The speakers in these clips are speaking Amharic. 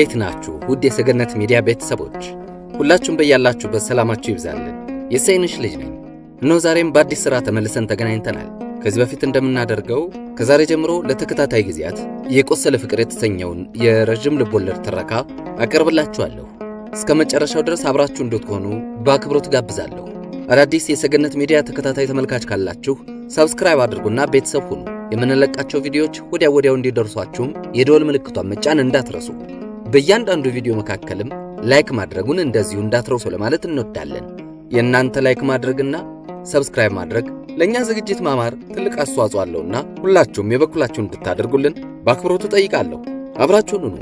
እንዴት ናችሁ ውድ የሰገነት ሚዲያ ቤተሰቦች ሁላችሁም በያላችሁበት ሰላማችሁ ይብዛልን የሰይንሽ ልጅ ነኝ እነሆ ዛሬም በአዲስ ስራ ተመልሰን ተገናኝተናል ከዚህ በፊት እንደምናደርገው ከዛሬ ጀምሮ ለተከታታይ ጊዜያት የቆሰለ ፍቅር የተሰኘውን የረጅም ልቦለድ ትረካ አቀርብላችኋለሁ እስከ መጨረሻው ድረስ አብራችሁ እንድትሆኑ በአክብሮት ጋብዛለሁ አዳዲስ የሰገነት ሚዲያ ተከታታይ ተመልካች ካላችሁ ሰብስክራይብ አድርጉና ቤተሰብ ሁኑ የምንለቃቸው ቪዲዮዎች ወዲያው እንዲደርሷችሁ የደወል ምልክቷን መጫን እንዳትረሱ በእያንዳንዱ ቪዲዮ መካከልም ላይክ ማድረጉን እንደዚሁ እንዳትረሱ ለማለት እንወዳለን የእናንተ ላይክ ማድረግና ሰብስክራይብ ማድረግ ለኛ ዝግጅት ማማር ትልቅ አስተዋጽኦ አለውና ሁላችሁም የበኩላችሁን እንድታደርጉልን በአክብሮት ጠይቃለሁ አብራችሁን ሁኑ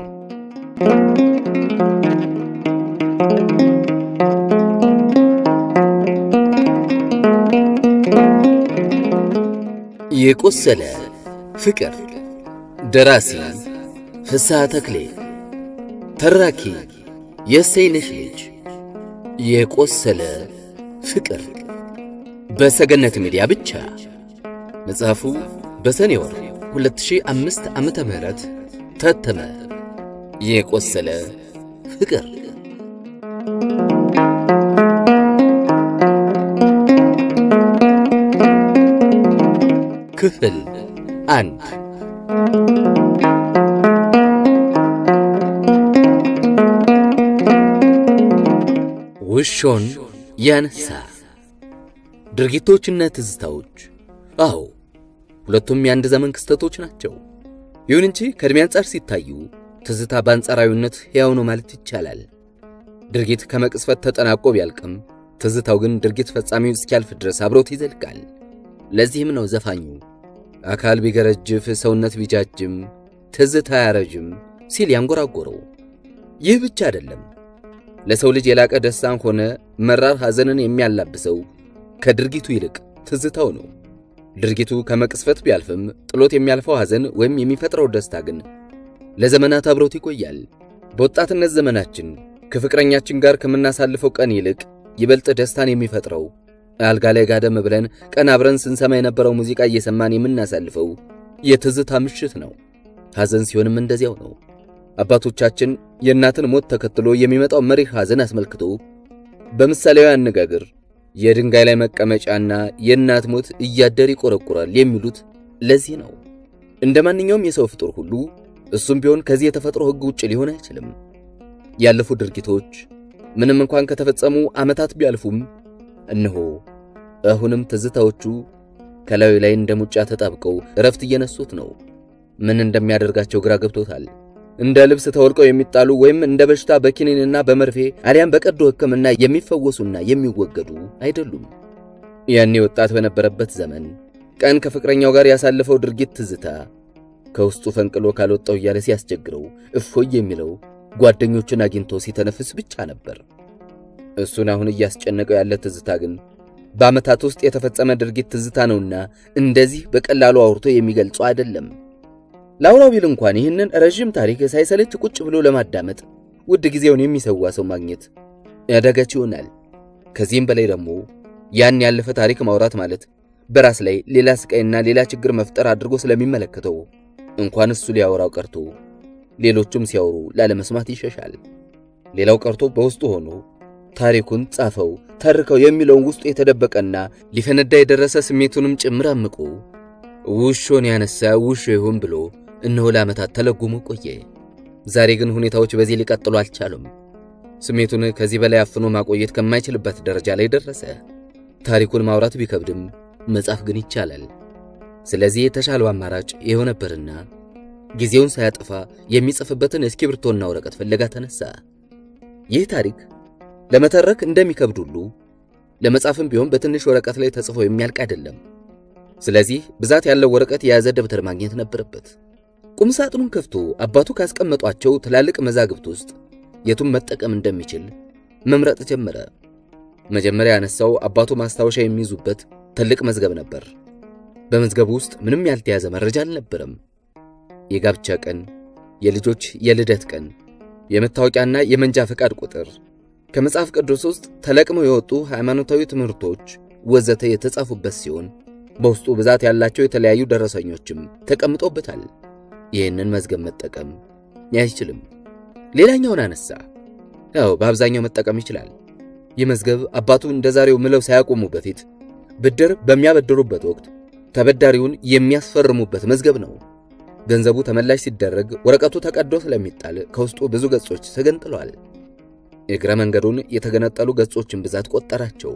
የቆሰለ ፍቅር ደራሲ ፍስሐ ተክሌ ተራኪ የሰይንሽ ልጅ የቆሰለ ፍቅር በሰገነት ሚዲያ ብቻ መጽሐፉ በሰኔ ወር 2005 ዓመተ ምህረት ታተመ የቆሰለ ፍቅር ክፍል 1 ውሾን ያነሳ ድርጊቶችና ትዝታዎች አዎ ሁለቱም የአንድ ዘመን ክስተቶች ናቸው ይሁን እንጂ ከእድሜ አንፃር ሲታዩ ትዝታ በአንጻራዊነት ሕያው ነው ማለት ይቻላል ድርጊት ከመቅስፈት ተጠናቆ ቢያልቅም ትዝታው ግን ድርጊት ፈጻሚው እስኪያልፍ ድረስ አብሮት ይዘልቃል ለዚህም ነው ዘፋኙ አካል ቢገረጅፍ ሰውነት ቢጃጅም ትዝታ ያረጅም ሲል ያንጎራጎረው ይህ ብቻ አይደለም ለሰው ልጅ የላቀ ደስታን ሆነ መራር ሐዘንን የሚያላብሰው ከድርጊቱ ይልቅ ትዝታው ነው ድርጊቱ ከመቅስፈት ቢያልፍም ጥሎት የሚያልፈው ሐዘን ወይም የሚፈጥረው ደስታ ግን ለዘመናት አብሮት ይቆያል በወጣትነት ዘመናችን ከፍቅረኛችን ጋር ከመናሳልፈው ቀን ይልቅ ይበልጥ ደስታን የሚፈጥረው አልጋ ላይ ጋደም ብለን ቀን አብረን ስንሰማ የነበረው ሙዚቃ እየሰማን የምናሳልፈው የትዝታ ምሽት ነው ሐዘን ሲሆንም እንደዚያው ነው አባቶቻችን የእናትን ሞት ተከትሎ የሚመጣው መሪር ሐዘን አስመልክቶ በምሳሌያዊ አነጋገር የድንጋይ ላይ መቀመጫና የእናት ሞት እያደር ይቆረቁራል የሚሉት ለዚህ ነው እንደማንኛውም የሰው ፍጡር ሁሉ እሱም ቢሆን ከዚህ የተፈጥሮ ሕግ ውጭ ሊሆን አይችልም ያለፉ ድርጊቶች ምንም እንኳን ከተፈጸሙ ዓመታት ቢያልፉም እነሆ አሁንም ትዝታዎቹ ከላዩ ላይ እንደሙጫ ተጣብቀው ረፍት እየነሱት ነው ምን እንደሚያደርጋቸው ግራ ገብቶታል እንደ ልብስ ተወልቀው የሚጣሉ ወይም እንደ በሽታ በኪኒንና በመርፌ አሊያም በቀዶ ሕክምና የሚፈወሱና የሚወገዱ አይደሉም ያኔ ወጣት በነበረበት ዘመን ቀን ከፍቅረኛው ጋር ያሳለፈው ድርጊት ትዝታ ከውስጡ ፈንቅሎ ካልወጣው ያለ ሲያስቸግረው እፎይ የሚለው ጓደኞቹን አግኝቶ ሲተነፍስ ብቻ ነበር እሱን አሁን እያስጨነቀው ያለ ትዝታ ግን በአመታት ውስጥ የተፈጸመ ድርጊት ትዝታ ነውና እንደዚህ በቀላሉ አውርቶ የሚገልጸው አይደለም ላውራው ቢል እንኳን ይህንን ረጅም ታሪክ ሳይሰለች ቁጭ ብሎ ለማዳመጥ ውድ ጊዜውን የሚሰዋ ሰው ማግኘት ያደጋች ይሆናል ከዚህም በላይ ደግሞ ያን ያለፈ ታሪክ ማውራት ማለት በራስ ላይ ሌላ ስቃይና ሌላ ችግር መፍጠር አድርጎ ስለሚመለከተው እንኳን እሱ ሊያወራው ቀርቶ ሌሎችም ሲያወሩ ላለመስማት ይሸሻል ሌላው ቀርቶ በውስጡ ሆኖ ታሪኩን ጻፈው ተርከው የሚለው ውስጡ የተደበቀና ሊፈነዳ የደረሰ ስሜቱንም ጭምር አምቆ ውሾን ያነሳ ውሾ ይሁን ብሎ እነሆ ለዓመታት ተለጉሞ ቆየ ዛሬ ግን ሁኔታዎች በዚህ ሊቀጥሉ አልቻሉም ስሜቱን ከዚህ በላይ አፍኖ ማቆየት ከማይችልበት ደረጃ ላይ ደረሰ ታሪኩን ማውራት ቢከብድም መጻፍ ግን ይቻላል ስለዚህ የተሻለው አማራጭ ይሄው ነበርና ጊዜውን ሳያጠፋ የሚጽፍበትን እስክሪብቶና ወረቀት ፍለጋ ተነሳ ይህ ታሪክ ለመተረክ እንደሚከብድ ሁሉ ለመጻፍም ቢሆን በትንሽ ወረቀት ላይ ተጽፎ የሚያልቅ አይደለም ስለዚህ ብዛት ያለው ወረቀት የያዘ ደብተር ማግኘት ነበረበት ቁም ሳጥኑን ከፍቶ አባቱ ካስቀመጧቸው ትላልቅ መዛግብት ውስጥ የቱን መጠቀም እንደሚችል መምረጥ ጀመረ መጀመሪያ ያነሳው አባቱ ማስታወሻ የሚይዙበት ትልቅ መዝገብ ነበር በመዝገቡ ውስጥ ምንም ያልተያዘ መረጃ አልነበረም የጋብቻ ቀን የልጆች የልደት ቀን የመታወቂያና የመንጃ ፈቃድ ቁጥር ከመጽሐፍ ቅዱስ ውስጥ ተለቅመው የወጡ ሃይማኖታዊ ትምህርቶች ወዘተ የተጻፉበት ሲሆን በውስጡ ብዛት ያላቸው የተለያዩ ደረሰኞችም ተቀምጦበታል ይህንን መዝገብ መጠቀም አይችልም ሌላኛውን አነሳ። ያው በአብዛኛው መጠቀም ይችላል። የመዝገብ አባቱ እንደዛሬው ምለው ሳያቆሙ በፊት ብድር በሚያበድሩበት ወቅት ተበዳሪውን የሚያስፈርሙበት መዝገብ ነው። ገንዘቡ ተመላሽ ሲደረግ ወረቀቱ ተቀዶ ስለሚጣል ከውስጡ ብዙ ገጾች ተገንጥለዋል። እግረ መንገዱን የተገነጠሉ ገጾችን ብዛት ቆጠራቸው።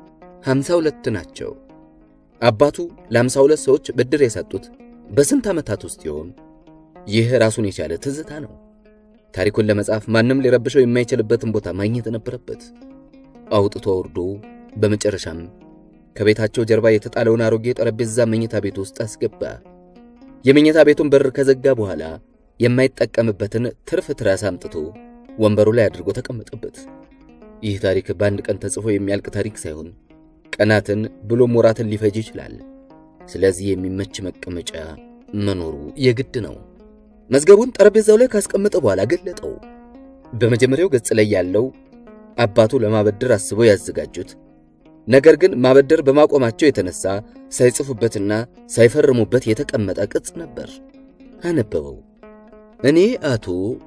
52 ናቸው። አባቱ ለ52 ሰዎች ብድር የሰጡት በስንት ዓመታት ውስጥ ይሆን? ይህ ራሱን የቻለ ትዝታ ነው። ታሪኩን ለመጻፍ ማንም ሊረብሸው የማይችልበትን ቦታ ማግኘት ነበረበት። አውጥቶ ወርዶ በመጨረሻም ከቤታቸው ጀርባ የተጣለውን አሮጌ ጠረጴዛ መኝታ ቤት ውስጥ አስገባ። የመኝታ ቤቱን በር ከዘጋ በኋላ የማይጠቀምበትን ትርፍ ትራስ አምጥቶ ወንበሩ ላይ አድርጎ ተቀመጠበት። ይህ ታሪክ በአንድ ቀን ተጽፎ የሚያልቅ ታሪክ ሳይሆን ቀናትን ብሎም ወራትን ሊፈጅ ይችላል። ስለዚህ የሚመች መቀመጫ መኖሩ የግድ ነው። መዝገቡን ጠረጴዛው ላይ ካስቀመጠ በኋላ ገለጠው። በመጀመሪያው ገጽ ላይ ያለው አባቱ ለማበደር አስበው ያዘጋጁት ነገር ግን ማበደር በማቆማቸው የተነሳ ሳይጽፉበትና ሳይፈርሙበት የተቀመጠ ቅጽ ነበር። አነበበው። እኔ አቶ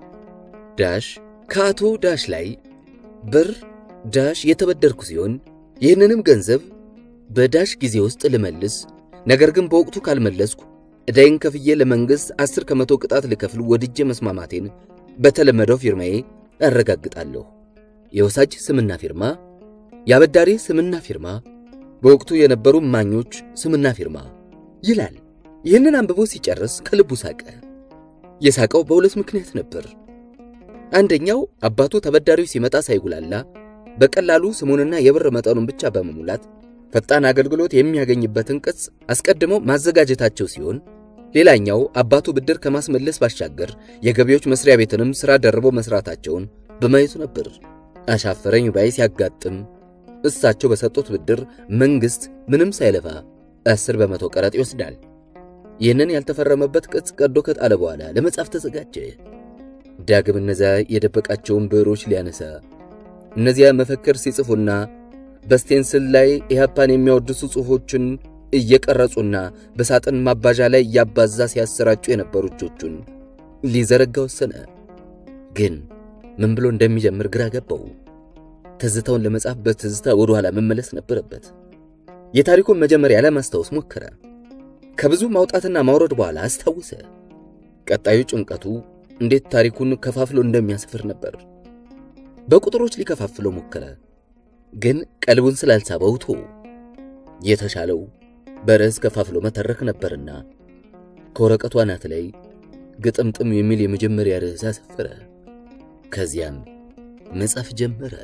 ዳሽ ከአቶ ዳሽ ላይ ብር ዳሽ የተበደርኩ ሲሆን ይህንንም ገንዘብ በዳሽ ጊዜ ውስጥ ልመልስ፣ ነገር ግን በወቅቱ ካልመለስኩ እዳይን ከፍዬ ለመንግስት 10% ቅጣት ልከፍል ወድጄ መስማማቴን በተለመደው ፊርማዬ አረጋግጣለሁ። የወሳጅ ስምና ፊርማ፣ ያበዳሪ ስምና ፊርማ፣ በወቅቱ የነበሩ ማኞች ስምና ፊርማ ይላል። ይህንን አንብቦ ሲጨርስ ከልቡ ሳቀ። የሳቀው በሁለት ምክንያት ነበር። አንደኛው አባቱ ተበዳሪው ሲመጣ ሳይጉላላ በቀላሉ ስሙንና የብር መጠኑን ብቻ በመሙላት ፈጣን አገልግሎት የሚያገኝበትን ቅጽ አስቀድመው ማዘጋጀታቸው ሲሆን፣ ሌላኛው አባቱ ብድር ከማስመለስ ባሻገር የገቢዎች መስሪያ ቤትንም ስራ ደርበው መስራታቸውን በማየቱ ነበር። አሻፈረኝ ባይ ሲያጋጥም እሳቸው በሰጡት ብድር መንግስት ምንም ሳይለፋ 10% ቀረጥ ይወስዳል። ይህንን ያልተፈረመበት ቅጽ ቀዶ ከጣለ በኋላ ለመጻፍ ተዘጋጀ። ዳግም እነዚያ የደበቃቸውን ብዕሮች ሊያነሳ፣ እነዚያ መፈክር ሲጽፉና በስቴንስል ላይ ኢህአፓን የሚያወድሱ ጽሑፎችን እየቀረጹና በሳጥን ማባዣ ላይ ያባዛ ሲያሰራጩ የነበሩ እጆቹን ሊዘረጋ ወሰነ። ግን ምን ብሎ እንደሚጀምር ግራ ገባው። ትዝታውን ለመጻፍ በትዝታ ወደ ኋላ መመለስ ነበረበት። የታሪኩን መጀመሪያ ለማስታወስ ሞከረ። ከብዙ ማውጣትና ማውረድ በኋላ አስታወሰ። ቀጣዩ ጭንቀቱ እንዴት ታሪኩን ከፋፍሎ እንደሚያስፍር ነበር። በቁጥሮች ሊከፋፍለው ሞከረ፣ ግን ቀልቡን ስላልሳበው ተወው። የተሻለው በርዕስ ከፋፍሎ መተረክ ነበርና ከወረቀቱ አናት ላይ ግጥምጥም የሚል የመጀመሪያ ርዕስ አሰፈረ። ከዚያም መጻፍ ጀመረ።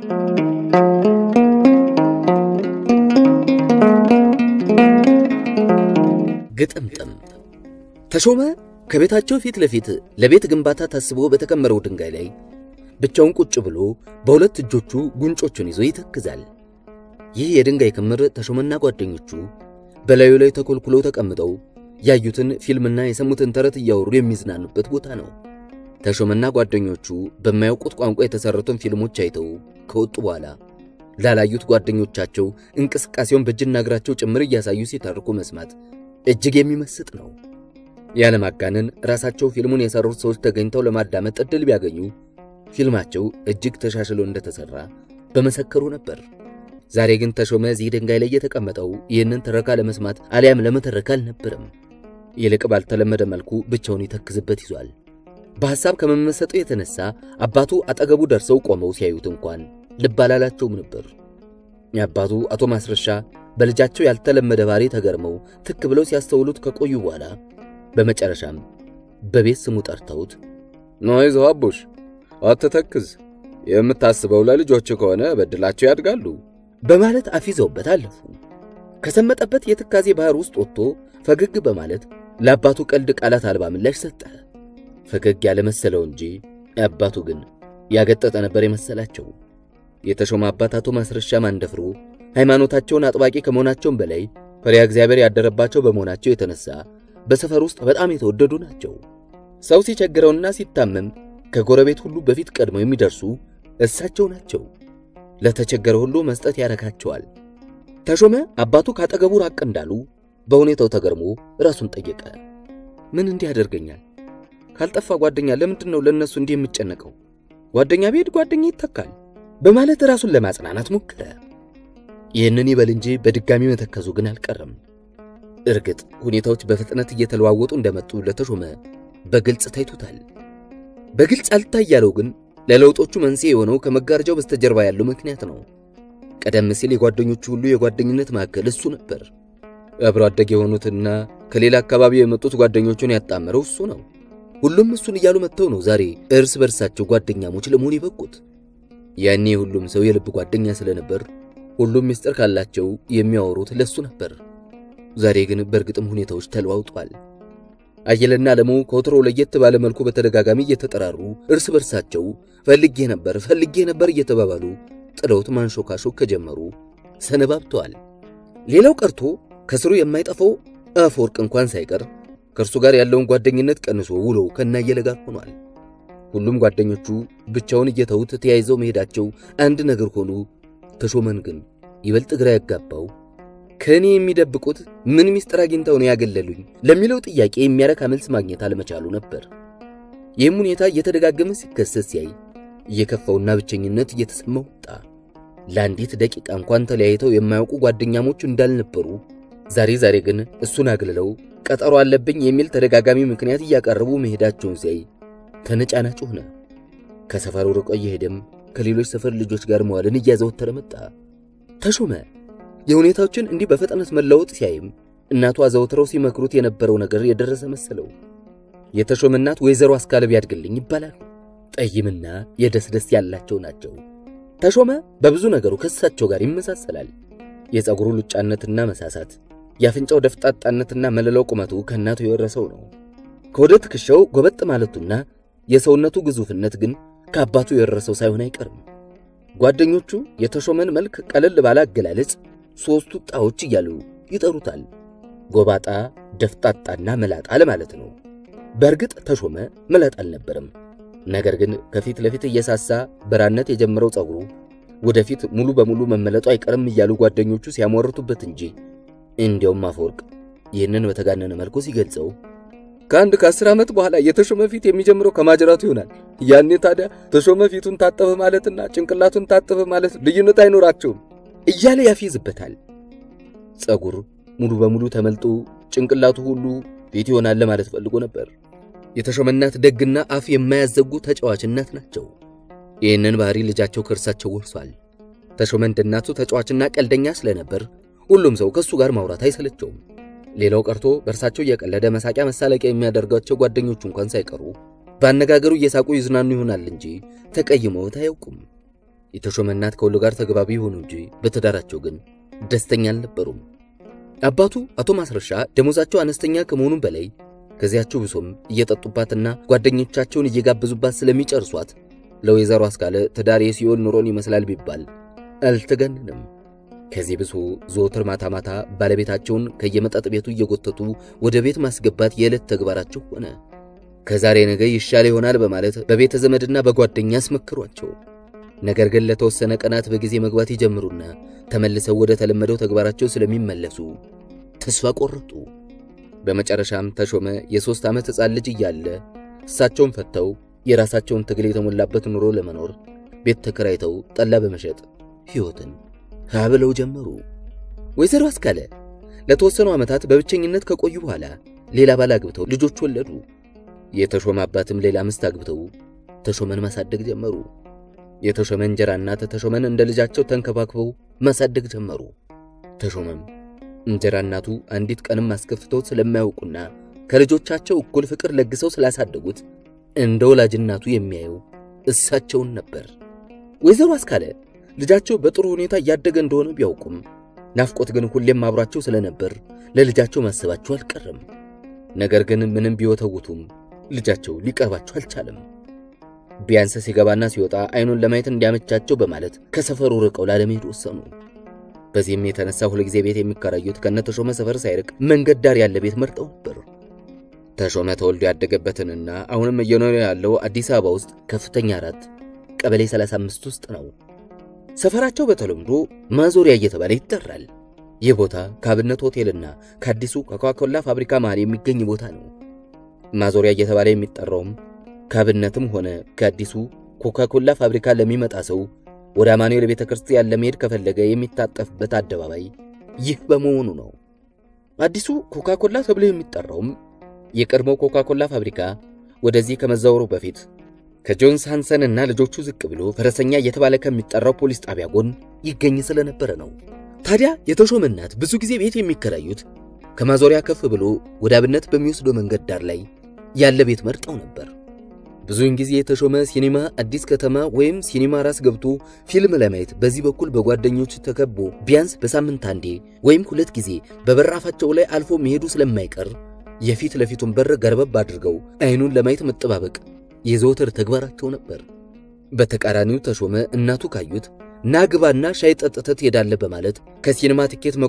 ግጥምጥም። ተሾመ ከቤታቸው ፊት ለፊት ለቤት ግንባታ ታስቦ በተከመረው ድንጋይ ላይ ብቻውን ቁጭ ብሎ በሁለት እጆቹ ጉንጮቹን ይዞ ይተክዛል። ይህ የድንጋይ ክምር ተሾመና ጓደኞቹ በላዩ ላይ ተኮልኩለው ተቀምጠው ያዩትን ፊልምና የሰሙትን ተረት እያወሩ የሚዝናኑበት ቦታ ነው። ተሾመና ጓደኞቹ በማያውቁት ቋንቋ የተሰሩትን ፊልሞች አይተው ከወጡ በኋላ ላላዩት ጓደኞቻቸው እንቅስቃሴውን በእጅና እግራቸው ጭምር እያሳዩ ሲተርኩ መስማት እጅግ የሚመስጥ ነው። ያለማጋነን ራሳቸው ፊልሙን የሰሩት ሰዎች ተገኝተው ለማዳመጥ እድል ቢያገኙ ፊልማቸው እጅግ ተሻሽሎ እንደተሰራ በመሰከሩ ነበር። ዛሬ ግን ተሾመ እዚህ ድንጋይ ላይ የተቀመጠው ይህንን ተረካ ለመስማት አሊያም ለመተረክ አልነበረም። ይልቅ ባልተለመደ መልኩ ብቻውን ይተክዝበት ይዟል። በሐሳብ ከመመሰጡ የተነሳ አባቱ አጠገቡ ደርሰው ቆመው ሲያዩት እንኳን ልብ አላላቸውም ነበር። የአባቱ አቶ ማስረሻ በልጃቸው ያልተለመደ ባሪ ተገርመው ትክ ብለው ሲያስተውሉት ከቆዩ በኋላ በመጨረሻም በቤት ስሙ ጠርተውት "ኖይዝ አቡሽ አትተክዝ፣ የምታስበው ለልጆች ከሆነ በድላቸው ያድጋሉ" በማለት አፊዘውበት አለፉ። ከሰመጠበት የትካዜ ባህር ውስጥ ወጥቶ ፈገግ በማለት ለአባቱ ቀልድ ቃላት አልባ ምላሽ ሰጠ። ፈገግ ያለ መሰለው እንጂ አባቱ ግን ያገጠጠ ነበር የመሰላቸው። የተሾመ አባት አቶ ማስረሻ ማንደፍሩ ሃይማኖታቸውን አጥባቂ ከመሆናቸውም በላይ ፈሪሃ እግዚአብሔር ያደረባቸው በመሆናቸው የተነሳ በሰፈር ውስጥ በጣም የተወደዱ ናቸው። ሰው ሲቸግረውና ሲታመም ከጎረቤት ሁሉ በፊት ቀድመው የሚደርሱ እሳቸው ናቸው። ለተቸገረ ሁሉ መስጠት ያረካቸዋል። ተሾመ አባቱ ካጠገቡ ራቅ እንዳሉ በሁኔታው ተገርሞ ራሱን ጠየቀ። ምን እንዲያደርገኛል? ካልጠፋ ጓደኛ ለምንድነው ለነሱ እንዲህ የሚጨነቀው? ጓደኛ ቢሄድ ጓደኛ ይተካል በማለት ራሱን ለማጽናናት ሞከረ። ይህንን ይበል እንጂ በድጋሚ መተከዙ ግን አልቀረም። እርግጥ ሁኔታዎች በፍጥነት እየተለዋወጡ እንደመጡ ለተሾመ በግልጽ ታይቶታል። በግልጽ አልታይ ያለው ግን ለለውጦቹ መንስኤ የሆነው ከመጋረጃው በስተጀርባ ያለው ምክንያት ነው። ቀደም ሲል የጓደኞቹ ሁሉ የጓደኝነት ማዕከል እሱ ነበር። አብሮ አደግ የሆኑትና ከሌላ አካባቢ የመጡት ጓደኞቹን ያጣመረው እሱ ነው። ሁሉም እሱን እያሉ መተው ነው ዛሬ እርስ በርሳቸው ጓደኛሞች ለመሆን የበቁት። ያኔ ሁሉም ሰው የልብ ጓደኛ ስለነበር ሁሉም ምስጢር ካላቸው የሚያወሩት ለሱ ነበር። ዛሬ ግን በእርግጥም ሁኔታዎች ተለዋውጧል። አየለና ለሙ ከወትሮ ለየት ባለ መልኩ በተደጋጋሚ እየተጠራሩ እርስ በርሳቸው ፈልጌ ነበር እየተባባሉ ጥለውት ማንሾካሾክ ከጀመሩ ሰነባብተዋል። ሌላው ቀርቶ ከስሩ የማይጠፋው አፈወርቅ እንኳን ሳይቀር ከርሱ ጋር ያለውን ጓደኝነት ቀንሶ ውሎ ከናየለ ጋር ሆኗል። ሁሉም ጓደኞቹ ብቻውን እየተውት ተያይዘው መሄዳቸው አንድ ነገር ሆኖ ተሾመን ግን ይበልጥ ግራ ያጋባው ከኔ የሚደብቁት ምን ሚስጥር አግኝተው ነው ያገለሉኝ ለሚለው ጥያቄ የሚያረካ መልስ ማግኘት አለመቻሉ ነበር። ይህም ሁኔታ እየተደጋገመ ሲከሰት ሲያይ እየከፋውና ብቸኝነት እየተሰማው ወጣ። ለአንዲት ደቂቃ እንኳን ተለያይተው የማያውቁ ጓደኛሞች እንዳልነበሩ ዛሬ ግን እሱን አግልለው ቀጠሮ አለብኝ የሚል ተደጋጋሚ ምክንያት እያቀረቡ መሄዳቸውን ሲያይ ተነጫናጭ ሆነ። ከሰፈሩ ርቆ እየሄደም ከሌሎች ሰፈር ልጆች ጋር መዋልን እያዘወተረ መጣ። ተሾመ የሁኔታዎችን እንዲህ በፍጥነት መለወጥ ሲያይም እናቱ አዘውትረው ሲመክሩት የነበረው ነገር የደረሰ መሰለው። የተሾመ እናት ወይዘሮ አስካለ ቢያድግልኝ ይባላል። ጠይምና የደስደስ ያላቸው ናቸው። ተሾመ በብዙ ነገሩ ከሳቸው ጋር ይመሳሰላል። የፀጉሩ ሉጫነትና መሳሳት፣ ያፍንጫው ደፍጣጣነትና መለለው ቁመቱ ከናቱ የወረሰው ነው። ከወደ ትከሻው ጎበጥ ማለቱና የሰውነቱ ግዙፍነት ግን ከአባቱ የወረሰው ሳይሆን አይቀርም። ጓደኞቹ የተሾመን መልክ ቀለል ባለ አገላለጽ ሶስቱ ጣዎች እያሉ ይጠሩታል። ጎባጣ፣ ደፍጣጣና መላጣ ለማለት ነው። በእርግጥ ተሾመ መላጣ አልነበረም። ነገር ግን ከፊት ለፊት እየሳሳ በራነት የጀመረው ፀጉሩ ወደፊት ሙሉ በሙሉ መመለጡ አይቀርም እያሉ ጓደኞቹ ሲያሟርቱበት እንጂ እንዲያውም አፈወርቅ ይህንን በተጋነነ መልኩ ሲገልጸው ከአንድ ከ10 ዓመት በኋላ የተሾመ ፊት የሚጀምረው ከማጅራቱ ይሆናል። ያኔ ታዲያ ተሾመ ፊቱን ታጠበ ማለትና ጭንቅላቱን ታጠበ ማለት ልዩነት አይኖራቸውም እያለ ያፊዝበታል። ፀጉር ሙሉ በሙሉ ተመልጦ ጭንቅላቱ ሁሉ ፊት ይሆናል ለማለት ፈልጎ ነበር። የተሾመ እናት ደግና አፍ የማያዘጉ ተጫዋች እናት ናቸው። ይህንን ባህሪ ልጃቸው ከርሳቸው ወርሷል። ተሾመ እንደናቱ ተጫዋችና ቀልደኛ ስለነበር ሁሉም ሰው ከሱ ጋር ማውራት አይሰለቸውም። ሌላው ቀርቶ በርሳቸው እየቀለደ መሳቂያ መሳለቂያ የሚያደርጋቸው ጓደኞቹ እንኳን ሳይቀሩ ባነጋገሩ እየሳቁ ይዝናኑ ይሆናል እንጂ ተቀይመውት አያውቁም። የተሾመ እናት ከሁሉ ጋር ተግባቢ ሆኑ እንጂ በተዳራቸው ግን ደስተኛ አልነበሩም። አባቱ አቶ ማስረሻ ደሞዛቸው አነስተኛ ከመሆኑም በላይ ከዚያቸው ብሶም እየጠጡባትና ጓደኞቻቸውን እየጋበዙባት ስለሚጨርሷት ለወይዘሮ አስካለ ተዳሪ ሲሆን ኑሮን ይመስላል ቢባል አልተገነንም። ከዚህ ብሶ ዘወትር ማታ ባለቤታቸውን ከየመጠጥ ቤቱ እየጎተቱ ወደ ቤት ማስገባት የዕለት ተግባራቸው ሆነ። ከዛሬ ነገ ይሻል ይሆናል በማለት በቤተ ዘመድና በጓደኛ አስመክሯቸው። ነገር ግን ለተወሰነ ቀናት በጊዜ መግባት ይጀምሩና ተመልሰው ወደ ተለመደው ተግባራቸው ስለሚመለሱ ተስፋ ቆረጡ። በመጨረሻም ተሾመ የ3 ዓመት ሕፃን ልጅ እያለ እሳቸውን ፈተው የራሳቸውን ትግል የተሞላበት ኑሮ ለመኖር ቤት ተከራይተው ጠላ በመሸጥ ሕይወትን ሀብለው ጀመሩ። ወይዘሮ አስካለ ለተወሰኑ ዓመታት በብቸኝነት ከቆዩ በኋላ ሌላ ባል አግብተው ልጆች ወለዱ። የተሾመ አባትም ሌላ ሚስት አግብተው ተሾመን ማሳደግ ጀመሩ። የተሾመ እንጀራ እናት ተሾመን እንደ ልጃቸው ተንከባክበው ማሳደግ ጀመሩ። ተሾመም እንጀራ እናቱ አንዲት ቀንም አስከፍተው ስለማያውቁና ከልጆቻቸው እኩል ፍቅር ለግሰው ስላሳደጉት እንደ ወላጅ እናቱ የሚያየው እሳቸውን ነበር። ወይዘሮ አስካለ ልጃቸው በጥሩ ሁኔታ ያደገ እንደሆነ ቢያውቁም ናፍቆት ግን ሁሌም አብራቸው ስለነበር ለልጃቸው ማሰባቸው አልቀረም። ነገር ግን ምንም ቢወተውቱም ልጃቸው ሊቀርባቸው አልቻለም። ቢያንስ ሲገባና ሲወጣ አይኑን ለማየት እንዲያመቻቸው በማለት ከሰፈሩ ርቀው ላለመሄድ ወሰኑ። በዚህም የተነሳ ሁሉ ጊዜ ቤት የሚከራዩት ከነተሾመ ሰፈር ሳይርቅ መንገድ ዳር ያለ ቤት መርጠው ነበር። ተሾመ ተወልዶ ያደገበትንና አሁንም እየኖረ ያለው አዲስ አበባ ውስጥ ከፍተኛ 4 ቀበሌ 35 ውስጥ ነው። ሰፈራቸው በተለምዶ ማዞሪያ እየተባለ ይጠራል። ይህ ቦታ ከአብነት ሆቴልና ከአዲሱ ኮካኮላ ፋብሪካ መሃል የሚገኝ ቦታ ነው። ማዞሪያ እየተባለ የሚጠራውም ካብነትም ሆነ ከአዲሱ ኮካኮላ ፋብሪካ ለሚመጣ ሰው ወደ አማኑኤል ቤተክርስቲያን ለመሄድ ከፈለገ የሚታጠፍበት አደባባይ ይህ በመሆኑ ነው። አዲሱ ኮካኮላ ተብሎ የሚጠራውም የቀድሞው ኮካኮላ ፋብሪካ ወደዚህ ከመዛወሩ በፊት ከጆንስ ሃንሰን እና ልጆቹ ዝቅ ብሎ ፈረሰኛ እየተባለ ከሚጠራው ፖሊስ ጣቢያ ጎን ይገኝ ስለነበረ ነው። ታዲያ የተሾመ እናት ብዙ ጊዜ ቤት የሚከራዩት ከማዞሪያ ከፍ ብሎ ወደ አብነት በሚወስደው መንገድ ዳር ላይ ያለ ቤት መርጠው ነበር። ብዙውን ጊዜ የተሾመ ሲኒማ አዲስ ከተማ ወይም ሲኒማ ራስ ገብቶ ፊልም ለማየት በዚህ በኩል በጓደኞቹ ተከቦ ቢያንስ በሳምንት አንዴ ወይም ሁለት ጊዜ በበራፋቸው ላይ አልፎ መሄዱ ስለማይቀር የፊት ለፊቱን በር ገርበብ አድርገው አይኑን ለማየት መጠባበቅ የዘወትር ተግባራቸው ነበር። በተቃራኒው ተሾመ እናቱ ካዩት ናግባና ሻይ ጠጥተት ሄዳለ በማለት ከሲኒማ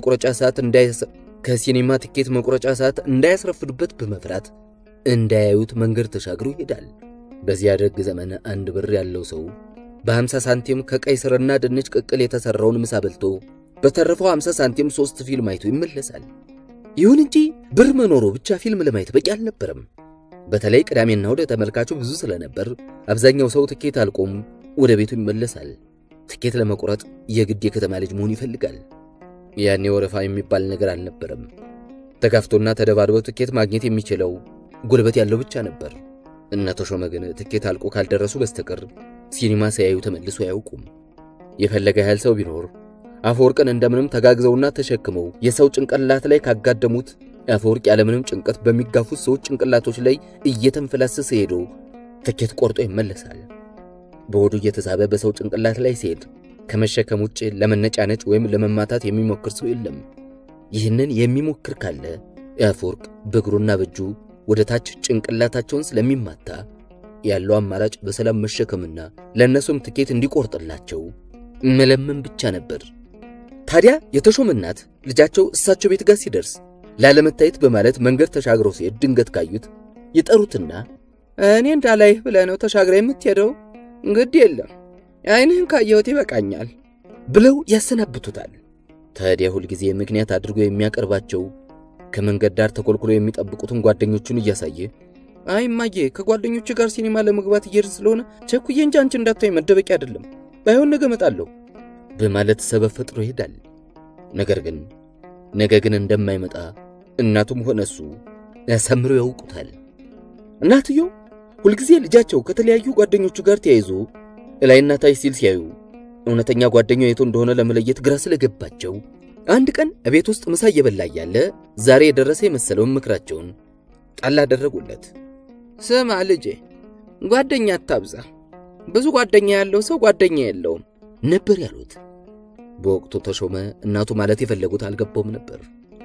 ቲኬት መቁረጫ ሰዓት እንዳያስረፍዱበት በመፍራት እንዳያዩት መንገድ ተሻግሮ ይሄዳል። በዚያ ደግ ዘመን አንድ ብር ያለው ሰው በ50 ሳንቲም ከቀይ ስርና ድንች ቅቅል የተሰራውን ምሳ በልቶ በተረፈው 50 ሳንቲም 3 ፊልም አይቶ ይመለሳል። ይሁን እንጂ ብር መኖሩ ብቻ ፊልም ለማየት በቂ አልነበረም። በተለይ ቅዳሜና እሁድ ተመልካቹ ብዙ ስለነበር አብዛኛው ሰው ትኬት አልቆም ወደ ቤቱ ይመለሳል። ትኬት ለመቁረጥ የግድ የከተማ ልጅ መሆን ይፈልጋል። ያኔ ወረፋ የሚባል ነገር አልነበረም። ተጋፍቶና ተደባድበው ትኬት ማግኘት የሚችለው ጉልበት ያለው ብቻ ነበር። እና ተሾመ ግን ትኬት አልቆ ካልደረሱ በስተቀር ሲኒማ ሳያዩ ተመልሶ አያውቁም። የፈለገ ያህል ሰው ቢኖር አፈወርቅን እንደምንም ተጋግዘውና ተሸክመው የሰው ጭንቅላት ላይ ካጋደሙት አፈወርቅ ያለምንም ጭንቀት በሚጋፉት ሰዎች ጭንቅላቶች ላይ እየተንፈላሰሰ ሄዶ ትኬት ቆርጦ ይመለሳል። በሆዱ እየተሳበ በሰው ጭንቅላት ላይ ሲሄድ ከመሸከም ውጭ ለመነጫነጭ ወይም ለመማታት የሚሞክር ሰው የለም። ይህንን የሚሞክር ካለ አፈወርቅ በእግሩና በእጁ ወደ ታች ጭንቅላታቸውን ስለሚማታ ያለው አማራጭ በሰላም መሸከምና ለነሱም ትኬት እንዲቆርጥላቸው መለመን ብቻ ነበር። ታዲያ የተሾመ እናት ልጃቸው እሳቸው ቤት ጋር ሲደርስ ላለመታየት በማለት መንገድ ተሻግረው ሲሄድ ድንገት ካዩት ይጠሩትና እኔ እንዳላይህ ብለህ ነው ተሻግረህ የምትሄደው? እንግዲህ የለም አይንህን ካየሁት ይበቃኛል ብለው ያሰናብቱታል። ታዲያ ሁሉ ጊዜ ምክንያት አድርጎ የሚያቀርባቸው ከመንገድ ዳር ተኮልኩሎ የሚጠብቁትን ጓደኞቹን እያሳየ አይ ማዬ ከጓደኞቹ ጋር ሲኒማ ለመግባት እየሄድን ስለሆነ ቸኩዬ እንጂ አንቺ እንዳታይ መደበቂያ አይደለም ባይሆን ነገ እመጣለሁ በማለት ሰበብ ፈጥሮ ይሄዳል። ነገ ግን እንደማይመጣ እናቱም ሆነ እሱ ያሰምረው ያውቁታል። እናትየው ሁሉ ጊዜ ልጃቸው ከተለያዩ ጓደኞቹ ጋር ተያይዞ እላይና ታች ሲል ሲያዩ እውነተኛ ጓደኛው የቱ እንደሆነ ለመለየት ግራ ስለገባቸው አንድ ቀን ቤት ውስጥ ምሳ እየበላ ያለ ዛሬ የደረሰ የመሰለውን ምክራቸውን ጣል አደረጉለት። ስማ ልጄ ጓደኛ አታብዛ፣ ብዙ ጓደኛ ያለው ሰው ጓደኛ የለውም ነበር ያሉት። በወቅቱ ተሾመ እናቱ ማለት የፈለጉት አልገባውም ነበር።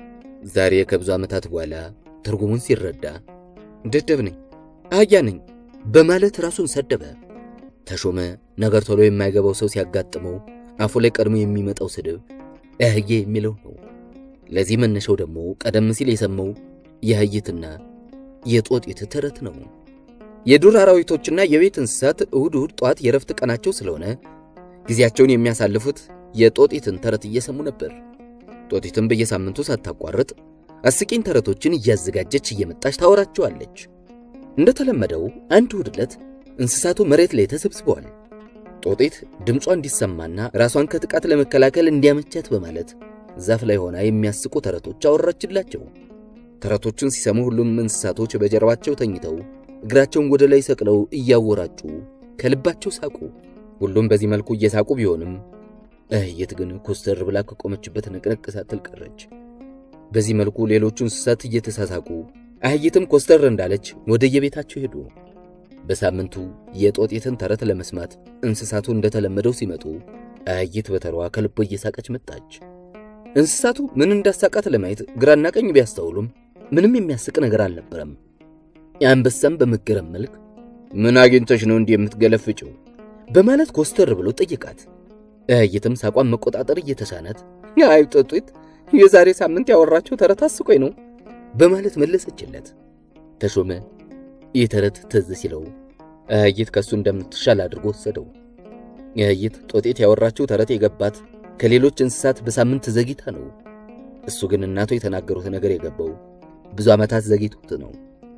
ዛሬ ከብዙ ዓመታት በኋላ ትርጉሙን ሲረዳ ደደብ ነኝ አህያ ነኝ በማለት ራሱን ሰደበ። ተሾመ ነገር ቶሎ የማይገባው ሰው ሲያጋጥመው አፉ ላይ ቀድሞ የሚመጣው ስድብ አህዬ የሚለው ነው። ለዚህ መነሻው ደግሞ ቀደም ሲል የሰማው የአህይትና የጦጢት ተረት ነው። የዱር አራዊቶችና የቤት እንስሳት እሁድ ጧት የረፍት ቀናቸው ስለሆነ ጊዜያቸውን የሚያሳልፉት የጦጢትን ተረት እየሰሙ ነበር። ጦጢትን በየሳምንቱ ሳታቋርጥ አስቂኝ ተረቶችን እያዘጋጀች እየመጣች ታወራቸዋለች። እንደተለመደው አንድ እሁድለት እንስሳቱ መሬት ላይ ተሰብስበዋል። ጦጢት ድምጿ እንዲሰማና ራሷን ከጥቃት ለመከላከል እንዲያመቻት በማለት ዛፍ ላይ ሆና የሚያስቁ ተረቶች አወራችላቸው። ተረቶቹን ሲሰሙ ሁሉም እንስሳቶች በጀርባቸው ተኝተው እግራቸውን ወደ ላይ ሰቅለው እያወራጩ ከልባቸው ሳቁ። ሁሉም በዚህ መልኩ እየሳቁ ቢሆንም አህይት ግን ኮስተር ብላ ከቆመችበት ንቅንቅ ሳትል ቀረች። በዚህ መልኩ ሌሎቹ እንስሳት እየተሳሳቁ አህይትም ኮስተር እንዳለች ወደ የቤታቸው ሄዱ። በሳምንቱ የጦጢትን ተረት ለመስማት እንስሳቱ እንደተለመደው ሲመጡ አህይት በተሯ ከልቧ እየሳቀች መጣች። እንስሳቱ ምን እንዳሳቃት ለማየት ግራና ቀኝ ቢያስተውሉም ምንም የሚያስቅ ነገር አልነበረም። አንበሳም በመገረም መልክ ምን አግኝተሽ ነው እንዲህ የምትገለፍጪው በማለት ኮስተር ብሎ ጠየቃት። አህይትም ሳቋን መቆጣጠር እየተሳናት አይ ጦጢት የዛሬ ሳምንት ያወራቸው ተረት አስቆይ ነው በማለት መለሰችለት። ተሾመ የተረት ትዝ ሲለው አህይት ከሱ እንደምትሻል አድርጎ ወሰደው። አህይት ጦጢት ያወራቸው ተረት የገባት ከሌሎች እንስሳት በሳምንት ዘግይታ ነው። እሱ ግን እናቱ የተናገሩት ነገር የገባው ብዙ ዓመታት ዘግይቶት ነው።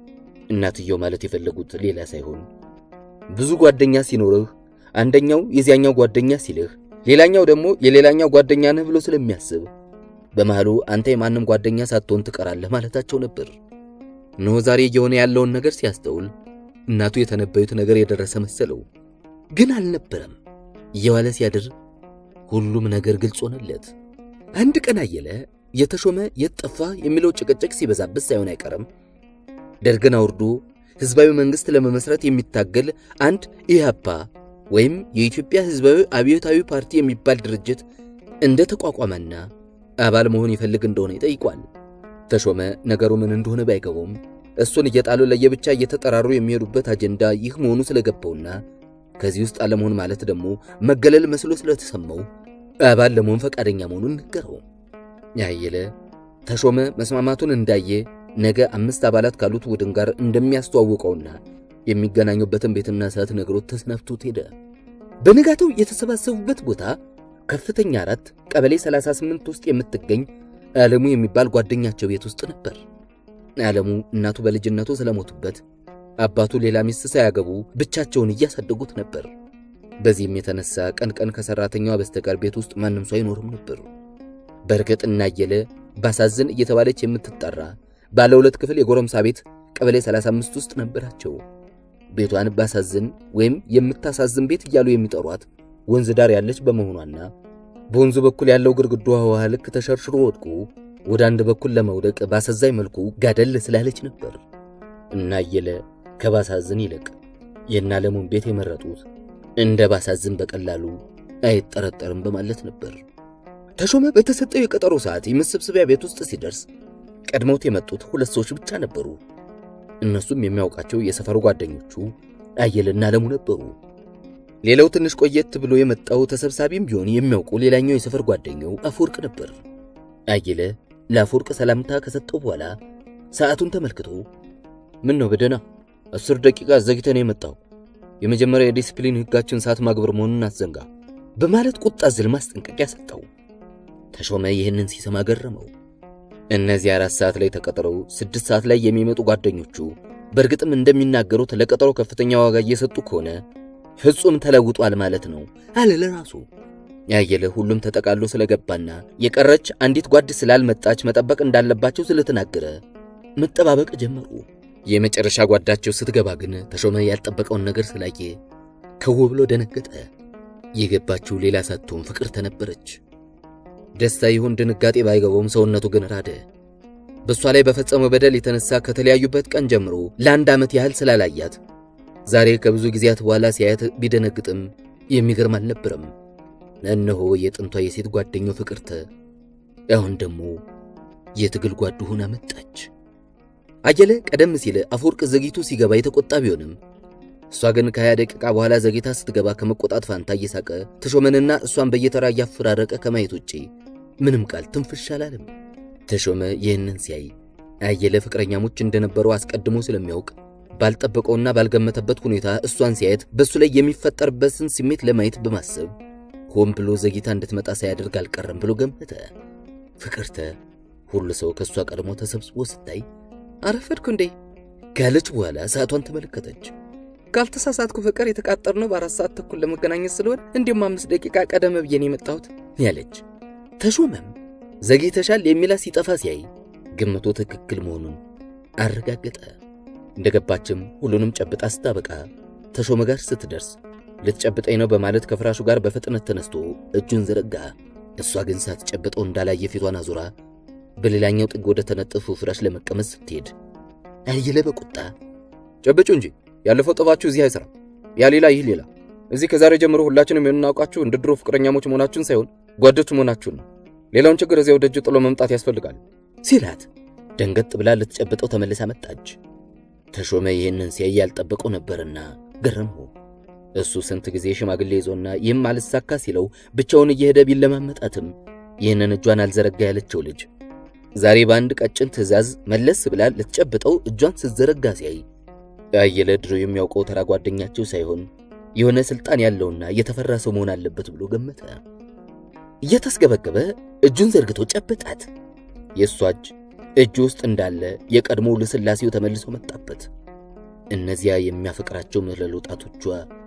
እናትየው ማለት የፈለጉት ሌላ ሳይሆን ብዙ ጓደኛ ሲኖርህ አንደኛው የዚያኛው ጓደኛ ሲልህ ሌላኛው ደግሞ የሌላኛው ጓደኛ ነህ ብሎ ስለሚያስብ በመሃሉ አንተ የማንም ጓደኛ ሳትሆን ትቀራለህ ማለታቸው ነበር። ነው ዛሬ የሆነ ያለውን ነገር ሲያስተውል እናቱ የተነበዩት ነገር የደረሰ መሰለው። ግን አልነበረም። እየዋለ ሲያድር ሁሉም ነገር ግልጽ ሆነለት። አንድ ቀን አየለ የተሾመ የጠፋ የሚለው ጭቅጭቅ ሲበዛበት ሳይሆን አይቀርም ደርግን አውርዶ ህዝባዊ መንግስት ለመመስረት የሚታገል አንድ ኢህአፓ ወይም የኢትዮጵያ ህዝባዊ አብዮታዊ ፓርቲ የሚባል ድርጅት እንደ ተቋቋመና አባል መሆን ይፈልግ እንደሆነ ይጠይቋል። ተሾመ ነገሩ ምን እንደሆነ ባይገባውም እሱን እየጣሉ ለየብቻ እየተጠራሩ የሚሄዱበት አጀንዳ ይህ መሆኑ ስለገባውና ከዚህ ውስጥ አለመሆን ማለት ደግሞ መገለል መስሎ ስለተሰማው አባል ለመሆን ፈቃደኛ መሆኑን ነገረው። ያየለ ተሾመ መስማማቱን እንዳየ ነገ 5 አባላት ካሉት ቡድን ጋር እንደሚያስተዋውቀውና የሚገናኙበትን ቤትና ሰዓት ነግሮት ተስናፍቶት ሄደ። በነጋታው የተሰባሰቡበት ቦታ ከፍተኛ 4 ቀበሌ 38 ውስጥ የምትገኝ ዓለሙ የሚባል ጓደኛቸው ቤት ውስጥ ነበር። ዓለሙ እናቱ በልጅነቱ ስለሞቱበት አባቱ ሌላ ሚስት ሳያገቡ ብቻቸውን እያሳደጉት ነበር። በዚህም የተነሳ ቀን ከሰራተኛዋ በስተቀር ቤት ውስጥ ማንም ሰው አይኖርም ነበር። በርግጥ እናየለ ባሳዝን እየተባለች የምትጠራ ባለ 2 ክፍል የጎረምሳ ቤት ቀበሌ 35 ውስጥ ነበራቸው። ቤቷን ባሳዝን ወይም የምታሳዝን ቤት እያሉ የሚጠሯት ወንዝ ዳር ያለች በመሆኗና በወንዙ በኩል ያለው ግድግዳዋ ውሃ ልክ ተሸርሽሮ ወድቆ ወደ አንድ በኩል ለመውደቅ ባሳዛኝ መልኩ ጋደል ስላለች ነበር። እናየለ ከባሳዝን ይልቅ የናለሙን ቤት የመረጡት እንደ ባሳዝን በቀላሉ አይጠረጠርም በማለት ነበር። ተሾመ በተሰጠው የቀጠሮ ሰዓት የመሰብሰቢያ ቤት ውስጥ ሲደርስ ቀድሞት የመጡት 2 ሰዎች ብቻ ነበሩ። እነሱም የሚያውቃቸው የሰፈሩ ጓደኞቹ አየለና ዓለሙ ነበሩ። ሌላው ትንሽ ቆየት ብሎ የመጣው ተሰብሳቢም ቢሆን የሚያውቀው ሌላኛው የሰፈር ጓደኛው አፈወርቅ ነበር። አየለ ለአፈወርቅ ሰላምታ ከሰጠው በኋላ ሰዓቱን ተመልክቶ ምን ነው በደና 10 ደቂቃ ዘግይተን የመጣው የመጀመሪያ የዲሲፕሊን ህጋችን ሰዓት ማግበር መሆኑን አትዘንጋ በማለት ቁጣ ዝል ማስጠንቀቂያ ሰጠው። ተሾመ ይህንን ሲሰማ ገረመው። እነዚህ 4 ሰዓት ላይ ተቀጥረው 6 ሰዓት ላይ የሚመጡ ጓደኞቹ በርግጥም እንደሚናገሩት ለቀጠሮ ከፍተኛ ዋጋ እየሰጡ ከሆነ ፍጹም ተለውጧል ማለት ነው አለ ለራሱ። ያየለ ሁሉም ተጠቃሎ ስለገባና የቀረች አንዲት ጓድ ስላልመጣች መጠበቅ እንዳለባቸው ስለተናገረ መጠባበቅ ጀመሩ። የመጨረሻ ጓዳቸው ስትገባ ግን ተሾመ ያልጠበቀውን ነገር ስላየ ከው ብሎ ደነገጠ። የገባችው ሌላ ሳትሆን ፍቅርተ ነበረች። ደስታ ይሁን ድንጋጤ ባይገባውም ሰውነቱ ግን ራደ። በሷ ላይ በፈጸመው በደል የተነሳ ከተለያዩበት ቀን ጀምሮ ለአንድ ዓመት ያህል ስላላያት ዛሬ ከብዙ ጊዜያት በኋላ ሲያያት ቢደነግጥም የሚገርም አልነበረም። እነሆ የጥንቷ የሴት ጓደኛው ፍቅርተ አሁን ደግሞ የትግል ጓዱ ሆና መጣች። አየለ ቀደም ሲል አፈወርቅ ዘግይቶ ሲገባ የተቆጣ ቢሆንም እሷ ግን ከ20 ደቂቃ በኋላ ዘግይታ ስትገባ ከመቆጣት ፋንታ እየሳቀ ተሾመንና እሷን በየተራ ያፈራረቀ ከማየት ውጪ ምንም ቃል ትንፍሽ አላለም። ተሾመ ይህንን ሲያይ አየለ ፍቅረኛሞች እንደነበሩ አስቀድሞ ስለሚያውቅ ባልጠበቀውና ባልገመተበት ሁኔታ እሷን ሲያየት በሱ ላይ የሚፈጠርበትን ስሜት ለማየት በማሰብ ሆን ብሎ ዘግይታ እንድትመጣ ሳያደርግ አልቀረም ብሎ ገመተ። ፍቅርተ ሁሉ ሰው ከሷ ቀድሞ ተሰብስቦ ስታይ አረፈድኩ እንዴ ጋለች በኋላ ሰዓቷን ተመለከተች። ካልተሳሳትኩ ፍቅር የተቃጠርነው በ4 ሰዓት ተኩል ለመገናኘት ስለሆነ እንዲሁም 5 ደቂቃ ቀደም ብዬ ነው የመጣሁት ያለች። ተሾመም ዘግይተሻል የሚላ ሲጠፋ ሲያይ ግምቶ ትክክል መሆኑን አረጋገጠ። እንደገባችም ሁሉንም ጨብጣ ስታበቃ ተሾመ ጋር ስትደርስ ልትጨብጠኝ ነው በማለት ከፍራሹ ጋር በፍጥነት ተነስቶ እጁን ዘረጋ። እሷ ግን ሳትጨብጠው እንዳላየ ፊቷን አዙራ በሌላኛው ጥግ ወደ ተነጠፉ ፍራሽ ለመቀመጥ ስትሄድ አየለ በቁጣ ጨብጩ እንጂ ያለፈው ጠባችሁ እዚህ አይሰራም። ያ ሌላ ይህ ሌላ። እዚህ ከዛሬ ጀምሮ ሁላችንም የምናውቃችሁ እንደ ድሮ ፍቅረኛሞች መሆናችሁን ሳይሆን ጓደኞች መሆናችሁን ነው። ሌላውን ችግር እዚያው ደጅ ጥሎ መምጣት ያስፈልጋል ሲላት ደንገጥ ብላ ልትጨብጠው ተመልሳ መጣች። ተሾመ ይህንን ሲያይ ያልጠበቀው ነበርና ገረመው። እሱ ስንት ጊዜ ሽማግሌ ይዞና ይህም አልሳካ ሲለው ብቻውን እየሄደ ቢለማመጣትም ይህንን እጇን አልዘረጋ ያለችው ልጅ ዛሬ በአንድ ቀጭን ትዕዛዝ መለስ ብላ ልትጨብጠው እጇን ስትዘረጋ ሲያይ አየለ ድሮ የሚያውቀው ተራ ጓደኛቸው ሳይሆን የሆነ ስልጣን ያለውና የተፈራ ሰው መሆን አለበት ብሎ ገመተ። እየተስገበገበ እጁን ዘርግቶ ጨበጣት። የሷ እጅ ውስጥ እንዳለ የቀድሞ ልስላሴው ተመልሶ መጣበት። እነዚያ የሚያፈቅራቸው መለሎ ጣቶቿ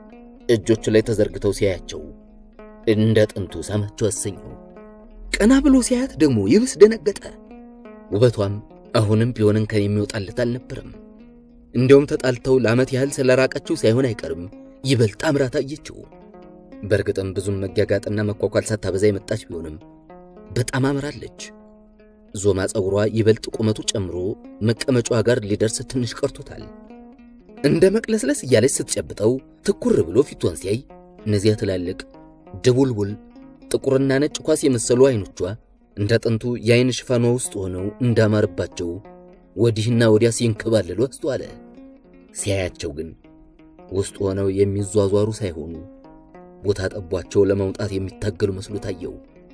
እጆቹ ላይ ተዘርግተው ሲያያቸው እንደ ጥንቱ ሳማቸው አሰኘው። ቀና ብሎ ሲያያት ደግሞ ይብስ ደነገጠ። ውበቷም አሁንም ቢሆን እንከን የሚወጣለት አልነበረም። እንደውም ተጣልተው ለዓመት ያህል ስለራቀችው ሳይሆን አይቀርም ይበልጥ አምራ ታየችው። በርግጥም ብዙም መጋጋጥና መኳኳል ሳታበዛ የመጣች ቢሆንም በጣም አምራለች። ዞማ ጸጉሯ ይበልጥ ቁመቱ ጨምሮ መቀመጫዋ ጋር ሊደርስ ትንሽ ቀርቶታል። እንደ መቅለስለስ እያለች ስትጨብጠው ትኩር ብሎ ፊቷን ሲያይ እነዚያ ትላልቅ ድቡልቡል ጥቁርና ነጭ ኳስ የመሰሉ አይኖቿ እንደ ጥንቱ የአይን ሽፋኗ ውስጥ ሆነው እንዳማረባቸው ወዲህና ወዲያ ሲንከባለሉ አስተዋለ። ሲያያቸው ግን ውስጥ ሆነው የሚዟዟሩ ሳይሆኑ ቦታ ጠቧቸው ለመውጣት የሚታገሉ መስሎ ታየው።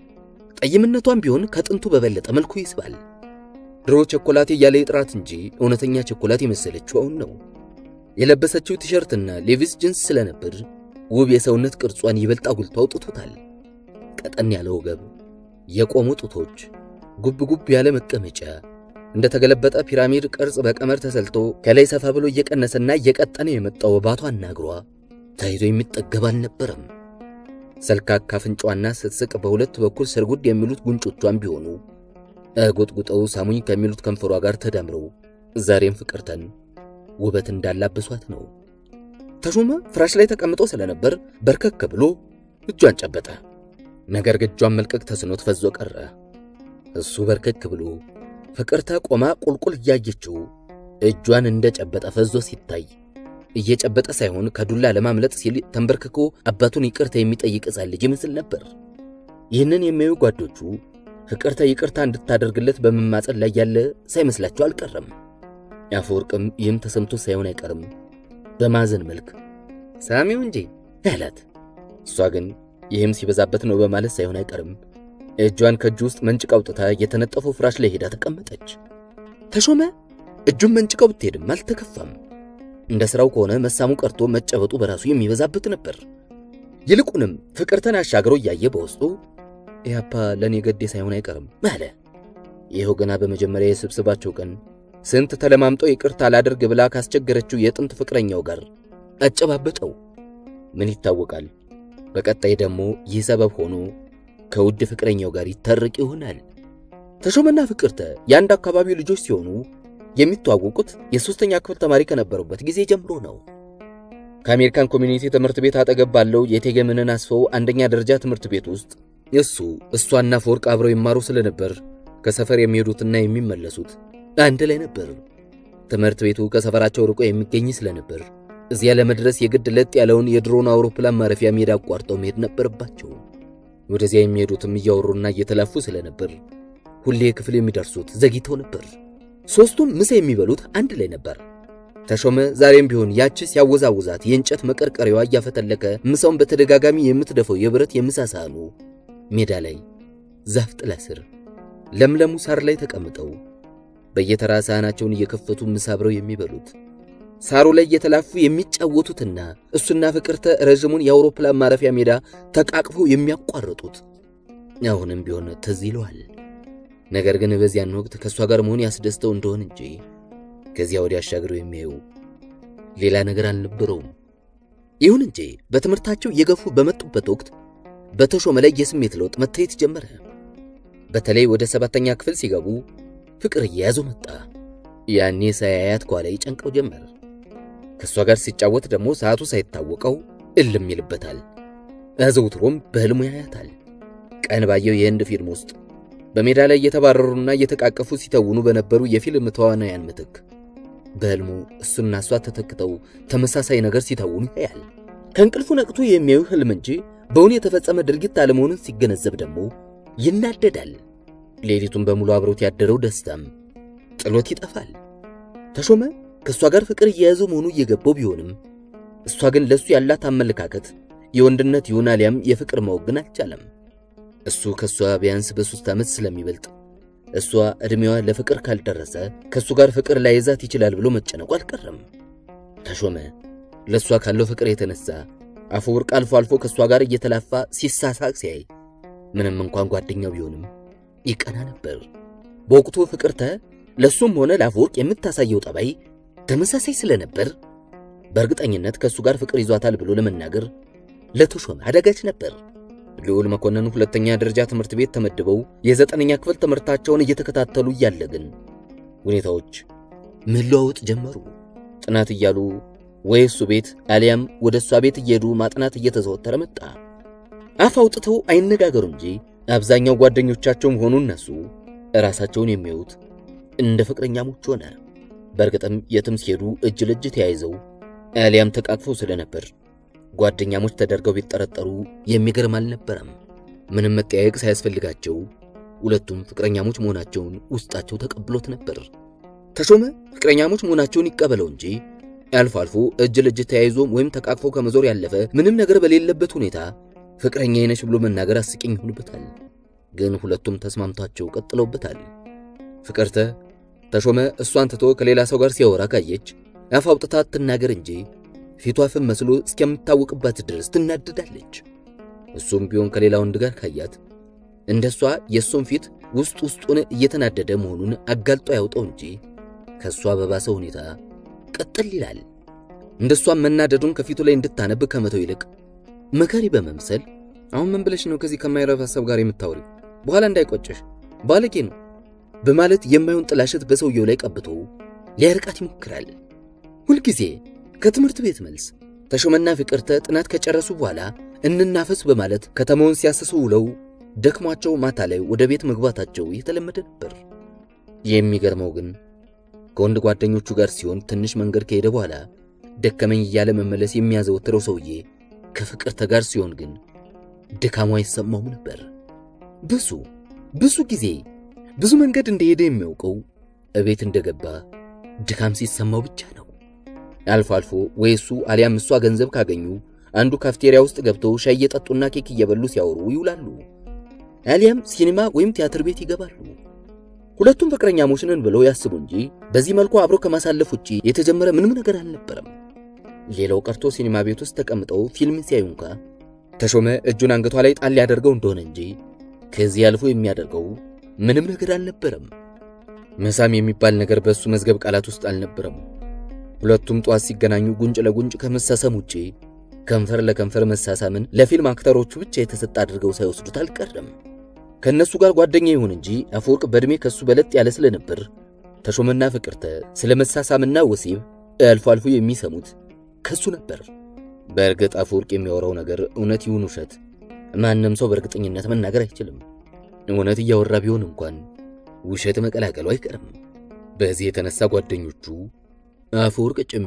ጠይምነቷም ቢሆን ከጥንቱ በበለጠ መልኩ ይስባል። ድሮ ቸኮላቴ ያለ ጥራት እንጂ እውነተኛ ቸኮላቴ መሰለችው አሁን ነው። የለበሰችው ቲሸርትና ሌቪስ ጂንስ ስለነበር ውብ የሰውነት ቅርጿን ይበልጥ አጉልቶ አውጥቶታል። ቀጠን ያለ ወገብ፣ የቆሙ ጡቶች፣ ጉብ ያለ መቀመጫ፣ እንደ ተገለበጠ ፒራሚድ ቅርጽ በቀመር ተሰልቶ ከላይ ሰፋ ብሎ እየቀነሰና እየቀጠነ የመጣው ባቷና እግሯ ታይቶ የሚጠገብ አልነበረም። ሰልካካ አፍንጫዋና ስትስቅ በሁለት በኩል ስርጉድ የሚሉት ጉንጮቿን ቢሆኑ አጎጥጉጠው ሳሙኝ ከሚሉት ከንፈሯ ጋር ተዳምረው ዛሬም ፍቅርተን ውበት እንዳላበሷት ነው። ተሾመ ፍራሽ ላይ ተቀምጦ ስለነበር በርከክ ብሎ እጇን ጨበጠ። ነገር ግን እጇን መልቀቅ ተስኖት ፈዞ ቀረ። እሱ በርከክ ብሎ ፍቅርተ ቆማ ቁልቁል እያየችው እጇን እንደጨበጠ ፈዞ ሲታይ እየጨበጠ ሳይሆን ከዱላ ለማምለጥ ሲል ተንበርክኮ አባቱን ይቅርታ የሚጠይቅ ሕፃን ልጅ ይመስል ነበር። ይህንን የሚያዩ ጓዶቹ ፍቅርተ ይቅርታ እንድታደርግለት በመማጸን ላይ ያለ ሳይመስላቸው አልቀረም። አፈወርቅም ይህም ተሰምቶ ሳይሆን አይቀርም በማዘን መልክ ሳሚው እንጂ አላት። እሷ ግን ይህም ሲበዛበት ነው በማለት ሳይሆን አይቀርም እጇን ከእጁ ውስጥ መንጭቃ አውጥታ የተነጠፈው ፍራሽ ላይ ሄዳ ተቀመጠች። ተሾመ እጁን መንጭቃው ብትሄድም አልተከፋም። እንደ ስራው ከሆነ መሳሙ ቀርቶ መጨበጡ በራሱ የሚበዛበት ነበር። ይልቁንም ፍቅርተን አሻግሮ ያየ በውስጡ ያፓ ለኔ ገዴ ሳይሆን አይቀርም አለ። ይሄው ገና በመጀመሪያ የስብስባቸው ቀን ስንት ተለማምጦ ይቅርታ አላደርግ ብላ ካስቸገረችው የጥንት ፍቅረኛው ጋር አጨባበጠው። ምን ይታወቃል በቀጣይ ደግሞ ይህ ሰበብ ሆኖ ከውድ ፍቅረኛው ጋር ይታረቅ ይሆናል። ተሾመና ፍቅርተ ያንድ አካባቢው ልጆች ሲሆኑ የሚተዋወቁት የሶስተኛ ክፍል ተማሪ ከነበሩበት ጊዜ ጀምሮ ነው። ከአሜሪካን ኮሚኒቲ ትምህርት ቤት አጠገብ ባለው የቴገምንን አስፈው አንደኛ ደረጃ ትምህርት ቤት ውስጥ እሷና አፈወርቅ አብረው ይማሩ ስለነበር ከሰፈር የሚሄዱትና የሚመለሱት አንድ ላይ ነበር። ትምህርት ቤቱ ከሰፈራቸው ርቆ የሚገኝ ስለነበር እዚያ ለመድረስ የግድ ለጥ ያለውን የድሮን አውሮፕላን ማረፊያ ሜዳ አቋርጠው መሄድ ነበረባቸው። ወደዚያ የሚሄዱትም እያወሩና እየተላፉ ስለነበር ሁሌ ክፍል የሚደርሱት ዘግይተው ነበር። ሶስቱም ምሳ የሚበሉት አንድ ላይ ነበር። ተሾመ ዛሬም ቢሆን ያቺ ሲያወዛውዛት የእንጨት መቀርቀሪያዋ እያፈተለከ ምሳውን በተደጋጋሚ የምትደፈው የብረት የምሳ ሳህኑ ሜዳ ላይ ዛፍ ጥላ ስር ለምለሙ ሳር ላይ ተቀምጠው በየተራ ሳህናቸውን እየከፈቱ ምሳ አብረው የሚበሉት ሳሩ ላይ እየተላፉ የሚጫወቱትና እሱና ፍቅርተ ረጅሙን የአውሮፕላን ማረፊያ ሜዳ ተቃቅፈው የሚያቋርጡት አሁንም ቢሆን ትዝ ይለዋል። ነገር ግን በዚያን ወቅት ከሷ ጋር መሆን ያስደስተው እንደሆነ እንጂ ከዚያ ወዲያ አሻግረው የሚያዩ ሌላ ነገር አልነበረውም። ይሁን እንጂ በትምህርታቸው እየገፉ በመጡበት ወቅት በተሾመ ላይ የስሜት ለውጥ መታየት ጀመረ። በተለይ ወደ 7ኛ ክፍል ሲገቡ ፍቅር እየያዘው መጣ። ያኔ ሳያያት ኳላ ይጨንቀው ጀመር። ከሷ ጋር ሲጫወት ደግሞ ሰዓቱ ሳይታወቀው እልም ይልበታል። አዘውትሮም በህልሙ ያያታል። ቀን ባየው የህንድ ፊልም ውስጥ በሜዳ ላይ እየተባረሩና እየተቃቀፉ ሲተውኑ በነበሩ የፊልም ተዋናያን ምትክ በህልሙ እሱና እሷ ተተክተው ተመሳሳይ ነገር ሲተውኑ ያያል። ከእንቅልፉ ነቅቶ የሚያዩ ህልም እንጂ በእውን የተፈጸመ ድርጊት አለመሆኑን ሲገነዘብ ደግሞ ይናደዳል። ሌሊቱን በሙሉ አብሮት ያደረው ደስታም ጥሎት ይጠፋል። ተሾመ ከሷ ጋር ፍቅር እየያዘው መሆኑ እየገባው ቢሆንም እሷ ግን ለሱ ያላት አመለካከት የወንድነት ይሆናልያም የፍቅር መወግን አልቻለም። እሱ ከሷ ቢያንስ በ3 ዓመት ስለሚበልጥ እሷ እድሜዋ ለፍቅር ካልደረሰ ከሱ ጋር ፍቅር ላይዛት ይችላል ብሎ መጨነቁ አልቀረም። ተሾመ ለሷ ካለው ፍቅር የተነሳ አፈወርቅ አልፎ አልፎ ከሷ ጋር እየተላፋ ሲሳሳቅ ሲያይ ምንም እንኳን ጓደኛው ቢሆንም ይቀና ነበር። በወቅቱ ፍቅርተ ለሱም ሆነ ለአፈወርቅ የምታሳየው ጠባይ ተመሳሳይ ስለነበር በእርግጠኝነት ከሱ ጋር ፍቅር ይዟታል ብሎ ለመናገር ለተሾመ አዳጋች ነበር። ልዑል መኮንን ሁለተኛ ደረጃ ትምህርት ቤት ተመድበው የ9ኛ ክፍል ትምህርታቸውን እየተከታተሉ እያለ ግን ሁኔታዎች መለዋወጥ ጀመሩ። ጥናት እያሉ ወይ እሱ ቤት አሊያም ወደ እሷ ቤት እየሄዱ ማጥናት እየተዘወተረ መጣ። አፍ አውጥተው አይነጋገሩ እንጂ አብዛኛው ጓደኞቻቸውም ሆኑ እነሱ ራሳቸውን የሚያዩት እንደ ፍቅረኛሞች ሆነ። በእርግጥም የትም ሲሄዱ እጅ ለእጅ ተያይዘው አሊያም ተቃቅፈው ስለነበር ጓደኛሞች ተደርገው ቢጠረጠሩ የሚገርም አልነበረም። ምንም መጠያየቅ ሳያስፈልጋቸው ሁለቱም ፍቅረኛሞች መሆናቸውን ውስጣቸው ተቀብሎት ነበር። ተሾመ ፍቅረኛሞች መሆናቸውን ይቀበለው እንጂ አልፎ አልፎ እጅ ለእጅ ተያይዞ ወይም ተቃቅፈው ከመዞር ያለፈ ምንም ነገር በሌለበት ሁኔታ ፍቅረኛዬ ነሽ ብሎ መናገር አስቂኝ ይሆንበታል። ግን ሁለቱም ተስማምታቸው ቀጥለውበታል። ፍቅርተ ተሾመ እሷን ትቶ ከሌላ ሰው ጋር ሲያወራ ካየች አፍ አውጥታ ትናገር እንጂ ፊቷ ፍም መስሎ እስከምታውቅባት ድረስ ትናደዳለች። እሱም ቢሆን ከሌላ ወንድ ጋር ካያት እንደሷ የሱን ፊት ውስጡን እየተናደደ መሆኑን አጋልጦ ያውጣው እንጂ ከሷ በባሰ ሁኔታ ቀጥል ይላል። እንደሷ መናደዱን ከፊቱ ላይ እንድታነብ ከመተው ይልቅ መከሪ በመምሰል አሁን ምን ብለሽ ነው ከዚህ ከማይረባ ሐሳብ ጋር የምታወሪው? በኋላ እንዳይቆጨሽ ባለጌ ነው በማለት የማይሆን ጥላሸት በሰውየው ላይ ቀብቶ ሊያርቃት ይሞክራል። ሁሉ ጊዜ ከትምህርት ቤት መልስ ተሾመና ፍቅርተ ጥናት ከጨረሱ በኋላ እንናፈስ በማለት ከተማውን ሲያሰሱ ውለው ደክሟቸው ማታ ላይ ወደ ቤት መግባታቸው የተለመደ ነበር። የሚገርመው ግን ከወንድ ጓደኞቹ ጋር ሲሆን ትንሽ መንገድ ከሄደ በኋላ ደከመኝ እያለ መመለስ የሚያዘወትረው ሰውዬ ከፍቅርተ ጋር ሲሆን ግን ድካሙ አይሰማውም ነበር። ብዙ ጊዜ ብዙ መንገድ እንደሄደ የሚያውቀው እቤት እንደገባ ድካም ሲሰማው ብቻ ነው። አልፎ አልፎ ወይሱ አሊያም እሷ ገንዘብ ካገኙ አንዱ ካፍቴሪያ ውስጥ ገብተው ሻይ እየጠጡና ኬክ እየበሉ ሲያወሩ ይውላሉ። አሊያም ሲኒማ ወይም ቲያትር ቤት ይገባሉ። ሁለቱም ፍቅረኛሞች ነን ብለው ያስቡ እንጂ በዚህ መልኩ አብሮ ከማሳለፍ ውጪ የተጀመረ ምንም ነገር አልነበረም። ሌላው ቀርቶ ሲኒማ ቤት ውስጥ ተቀምጠው ፊልም ሲያዩ እንኳን ተሾመ እጁን አንገቷ ላይ ጣል ያደርገው እንደሆነ እንጂ ከዚህ አልፎ የሚያደርገው ምንም ነገር አልነበረም። መሳም የሚባል ነገር በሱ መዝገብ ቃላት ውስጥ አልነበረም። ሁለቱም ጧት ሲገናኙ ጉንጭ ለጉንጭ ከመሳሳም ውጪ ከንፈር ለከንፈር መሳሳምን ለፊልም አክተሮቹ ብቻ የተሰጣ አድርገው ሳይወስዱት አልቀረም። ከነሱ ጋር ጓደኛ ይሁን እንጂ አፈወርቅ በእድሜ ከሱ በለጥ ያለ ስለነበር ተሾመና ፍቅርተ ስለመሳሳምና ወሲብ አልፎ አልፎ የሚሰሙት ከሱ ነበር። በእርግጥ አፈወርቅ የሚያወራው ነገር እውነት ይሁን ውሸት ማንንም ሰው በእርግጠኝነት መናገር አይችልም። እውነት እያወራ ቢሆን እንኳን ውሸት መቀላቀሉ አይቀርም። በዚህ የተነሳ ጓደኞቹ አፈወርቅ ጭሜ፣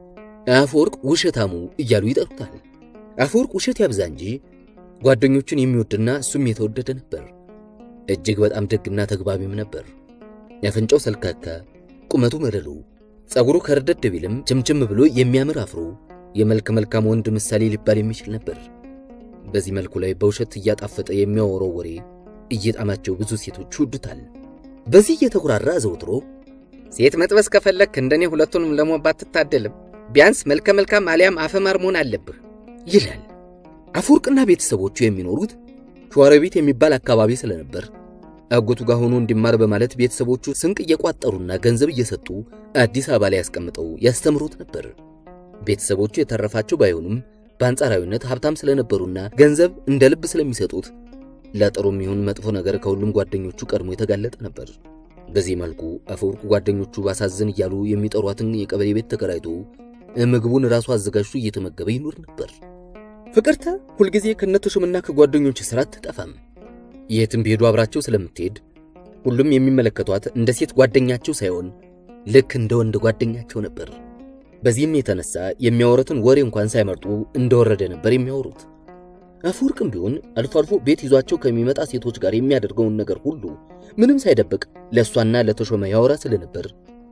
አፈወርቅ ውሸታሙ እያሉ ይጠሩታል። አፈወርቅ ውሸት ያብዛ እንጂ ጓደኞቹን የሚወድና እሱም የተወደደ ነበር። እጅግ በጣም ደግና ተግባቢም ነበር። ያፈንጫው ሰልካካ፣ ቁመቱ መለሉ፣ ጸጉሩ ከርደድ ቢልም ችምችም ብሎ የሚያምር አፍሮ የመልካም ወንድ ምሳሌ ሊባል የሚችል ነበር። በዚህ መልኩ ላይ በውሸት እያጣፈጠ የሚያወራው ወሬ እየጣማቸው ብዙ ሴቶች ይወዱታል። በዚህ እየተኩራራ ዘውትሮ ሴት መጥበስ ከፈለክ እንደኔ ሁለቱንም ለሞባት ትታደልም ቢያንስ መልካም አሊያም አፈማር መሆን አለብህ ይላል። አፈወርቅና ቤተሰቦቹ የሚኖሩት ሸዋሮቢት የሚባል አካባቢ ስለነበር አጎቱ ጋር ሆኖ እንዲማር በማለት ቤተሰቦቹ ስንቅ እየቋጠሩና ገንዘብ እየሰጡ አዲስ አበባ ላይ ያስቀምጠው ያስተምሩት ነበር። ቤተሰቦቹ የተረፋቸው ባይሆኑም በአንጻራዊነት ሀብታም ስለነበሩና ገንዘብ እንደ ልብ ስለሚሰጡት ለጥሩም ይሁን መጥፎ ነገር ከሁሉም ጓደኞቹ ቀድሞ የተጋለጠ ነበር። በዚህ መልኩ አፈወርቅ ጓደኞቹ ባሳዝን እያሉ የሚጠሯትን የቀበሌ ቤት ተከራይቶ ምግቡን ራሱ አዘጋጅቶ እየተመገበ ይኖር ነበር። ፍቅርተ ሁልጊዜ ከነተሾመና ከጓደኞቹ ስራ ተጠፋም። የትም ቢሄዱ አብራቸው ስለምትሄድ ሁሉም የሚመለከቷት እንደ ሴት ጓደኛቸው ሳይሆን ልክ እንደ ወንድ ጓደኛቸው ነበር። በዚህም የተነሳ የሚያወሩትን ወሬ እንኳን ሳይመርጡ እንደወረደ ነበር የሚያወሩት። አፈወርቅም ቢሆን አልፎ አልፎ ቤት ይዟቸው ከሚመጣ ሴቶች ጋር የሚያደርገውን ነገር ሁሉ ምንም ሳይደብቅ ለሷና ለተሾመ ያወራ ስለነበር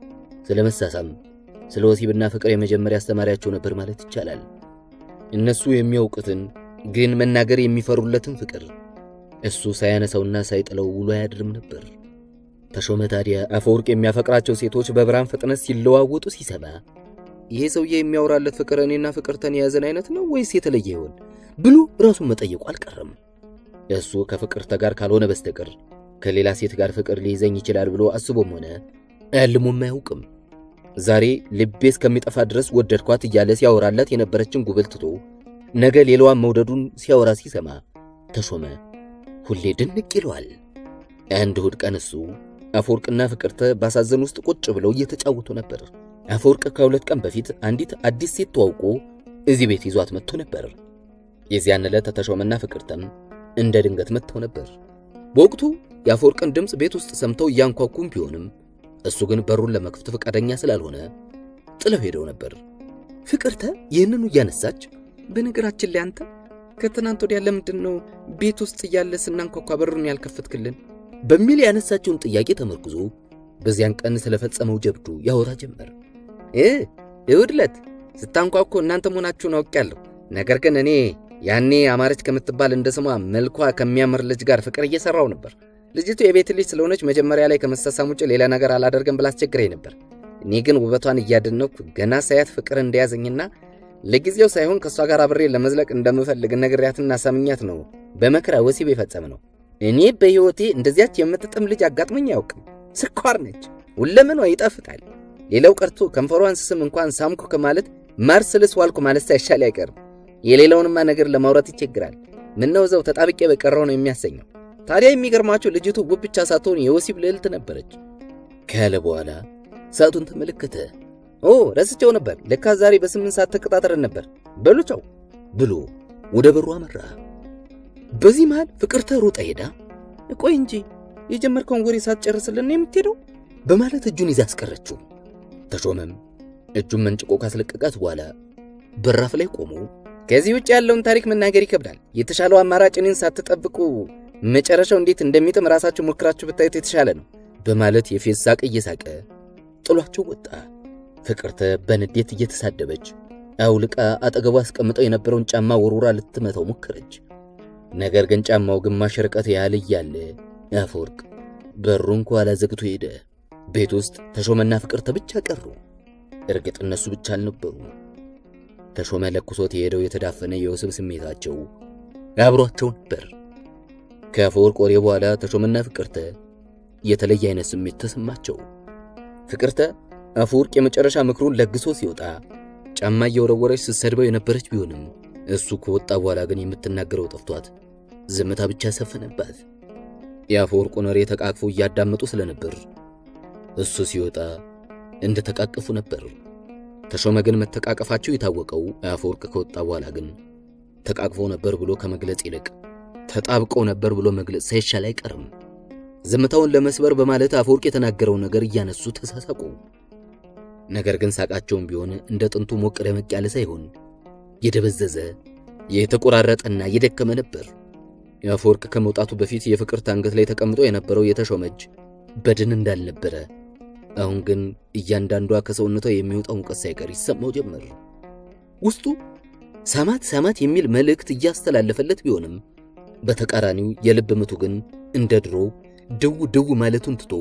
ስለመሳሳም ስለ ወሲብና ፍቅር የመጀመሪያ አስተማሪያቸው ነበር ማለት ይቻላል። እነሱ የሚያውቁትን ግን መናገር የሚፈሩለትን ፍቅር እሱ ሳያነሳውና ሳይጥለው ውሎ ያድርም ነበር። ተሾመ ታዲያ አፈወርቅ የሚያፈቅራቸው ሴቶች በብርሃን ፍጥነት ሲለዋወጡ ሲሰማ ይሄ ሰውዬ የሚያወራለት ፍቅር እኔና ፍቅርተን ያዘን አይነት ነው ወይስ የተለየ ይሆን ብሎ ራሱን መጠየቁ አልቀረም። እሱ ከፍቅርተ ጋር ካልሆነ በስተቀር ከሌላ ሴት ጋር ፍቅር ሊይዘኝ ይችላል ብሎ አስቦም ሆነ አልሞም አያውቅም። ዛሬ ልቤ እስከሚጠፋ ድረስ ወደድኳት እያለ ሲያወራላት የነበረችን ጉብል ትቶ ነገ ሌላዋን መውደዱን ሲያወራ ሲሰማ ተሾመ ሁሌ ድንቅ ይለዋል። አንድ እሑድ ቀን እሱ አፈወርቅና ፍቅርተ ባሳዘን ውስጥ ቁጭ ብለው እየተጫወቱ ነበር። አፈወርቅ ከሁለት ቀን በፊት አንዲት አዲስ ሴት ተዋውቆ እዚህ ቤት ይዟት መጥቶ ነበር። የዚያን ዕለት ተሾመና ፍቅርተም እንደ ድንገት መጥተው ነበር። በወቅቱ የአፈወርቅን ድምጽ ቤት ውስጥ ሰምተው ያንኳኩም ቢሆንም እሱ ግን በሩን ለመክፈት ፈቃደኛ ስላልሆነ ጥለው ሄደው ነበር። ፍቅርተ ይህንኑ እያነሳች በነገራችን ላይ አንተ ከትናንት ወዲያ ለምንድነው ቤት ውስጥ ያለ ስናንኳኳ በሩን ያልከፈትክልን በሚል ያነሳችውን ጥያቄ ተመርኩዞ በዚያን ቀን ስለፈጸመው ጀብዱ ያወራ ጀመር። እውድለት ስታንኳኳ እናንተ መሆናችሁን አውቄያለሁ። ነገር ግን እኔ ያኔ አማረች ከምትባል እንደስሟ መልኳ ከሚያምር ልጅ ጋር ፍቅር እየሰራው ነበር። ልጅቱ የቤት ልጅ ስለሆነች መጀመሪያ ላይ ከመሳሳም ውጭ ሌላ ነገር አላደርግም ብላ አስቸግረኝ ነበር። እኔ ግን ውበቷን እያደነኩ ገና ሳያት ፍቅር እንደያዘኝና ለጊዜው ሳይሆን ከሷ ጋር አብሬ ለመዝለቅ እንደምፈልግ ነግሬያትና ሳምኛት ነው በመከራ ወሲብ የፈጸመነው። እኔ በህይወቴ እንደዚያች የምትጥም ልጅ አጋጥመኝ አያውቅም። ስኳር ነች፣ ሁለመኗ ይጣፍጣል። ሌላው ቀርቶ ከንፈሯን ስም እንኳን ሳምኩ ከማለት ማርስልስ ዋልኩ ማለት ሳይሻል አይቀርም። የሌላውንማ ነገር ለማውራት ይቸግራል። ምነው ዘው ተጣብቄ በቀረው ነው የሚያሰኘው። ታዲያ የሚገርማችሁ ልጅቱ ውብ ብቻ ሳትሆን የወሲብ ልዕልት ነበረች ካለ በኋላ ሰዓቱን ተመለከተ። ረስቼው ነበር፣ ለካ ዛሬ በ8 ሰዓት ተቀጣጥረን ነበር። በሉቻው ብሎ ወደ በሩ አመራ። በዚህ መሃል ፍቅርተ ሩጣ ሄዳ ቆይ እንጂ የጀመርከውን ወሬ ሳትጨርስልን የምትሄደው በማለት እጁን ይዛ አስቀረችው። ተሾመም እጁን መንጭቆ ካስለቀቃት በኋላ በራፍ ላይ ቆሞ ከዚህ ውጭ ያለውን ታሪክ መናገር ይከብዳል። የተሻለው አማራጭ እኔን ሳትጠብቁ መጨረሻው እንዴት እንደሚጥም ራሳችሁ ሞክራችሁ ብታዩት የተሻለ ነው በማለት የፌዝ ሳቅ እየሳቀ ጥሏቸው ወጣ። ፍቅርተ በንዴት እየተሳደበች አውልቃ አጠገቧ አስቀምጠው የነበረውን ጫማ ወርውራ ልትመታው ሞከረች። ነገር ግን ጫማው ግማሽ ርቀት ያህል እያለ አፈወርቅ በሩን ከኋላ ዘግቶ ሄደ። ቤት ውስጥ ተሾመና ፍቅርተ ብቻ ቀሩ። እርግጥ እነሱ ብቻ አልነበሩ። ተሾመ ለኩሶት የሄደው የተዳፈነ የወስብ ስሜታቸው አብሯቸው ነበር። ከአፈወርቅ ወሬ በኋላ ተሾመና ፍቅርተ የተለየ አይነት ስሜት ተሰማቸው። ፍቅርተ አፈወርቅ የመጨረሻ ምክሩን ለግሶ ሲወጣ ጫማ እየወረወረች ስትሰድበው የነበረች ቢሆንም እሱ ከወጣ በኋላ ግን የምትናገረው ጠፍቷት ዝምታ ብቻ ሰፈነባት። የአፈወርቁን ወሬ ተቃቅፎ እያዳመጡ ስለነበር እሱ ሲወጣ እንደተቃቀፉ ነበር። ተሾመ ግን መተቃቀፋቸው የታወቀው አፈወርቅ ከወጣ በኋላ ግን ተቃቅፎ ነበር ብሎ ከመግለጽ ይልቅ ተጣብቀው ነበር ብሎ መግለጽ ሳይሻል አይቀርም። ዝምታውን ለመስበር በማለት አፈወርቅ የተናገረው ነገር እያነሱ ተሳሳቁ። ነገር ግን ሳቃቸውም ቢሆን እንደ ጥንቱ ሞቅ ደመቅ ያለ ሳይሆን የደበዘዘ የተቆራረጠና የደከመ ነበር። አፈወርቅ ከመውጣቱ በፊት የፍቅርተ አንገት ላይ ተቀምጦ የነበረው የተሾመ እጅ በድን እንዳልነበረ አሁን ግን እያንዳንዷ ከሰውነቷ የሚወጣው ሙቀት ሳይቀር ይሰማው ጀመር። ውስጡ ሳማት የሚል መልእክት እያስተላለፈለት ቢሆንም በተቃራኒው የልብ ምቱ ግን እንደ ድሮ ድው ማለቱን ትቶ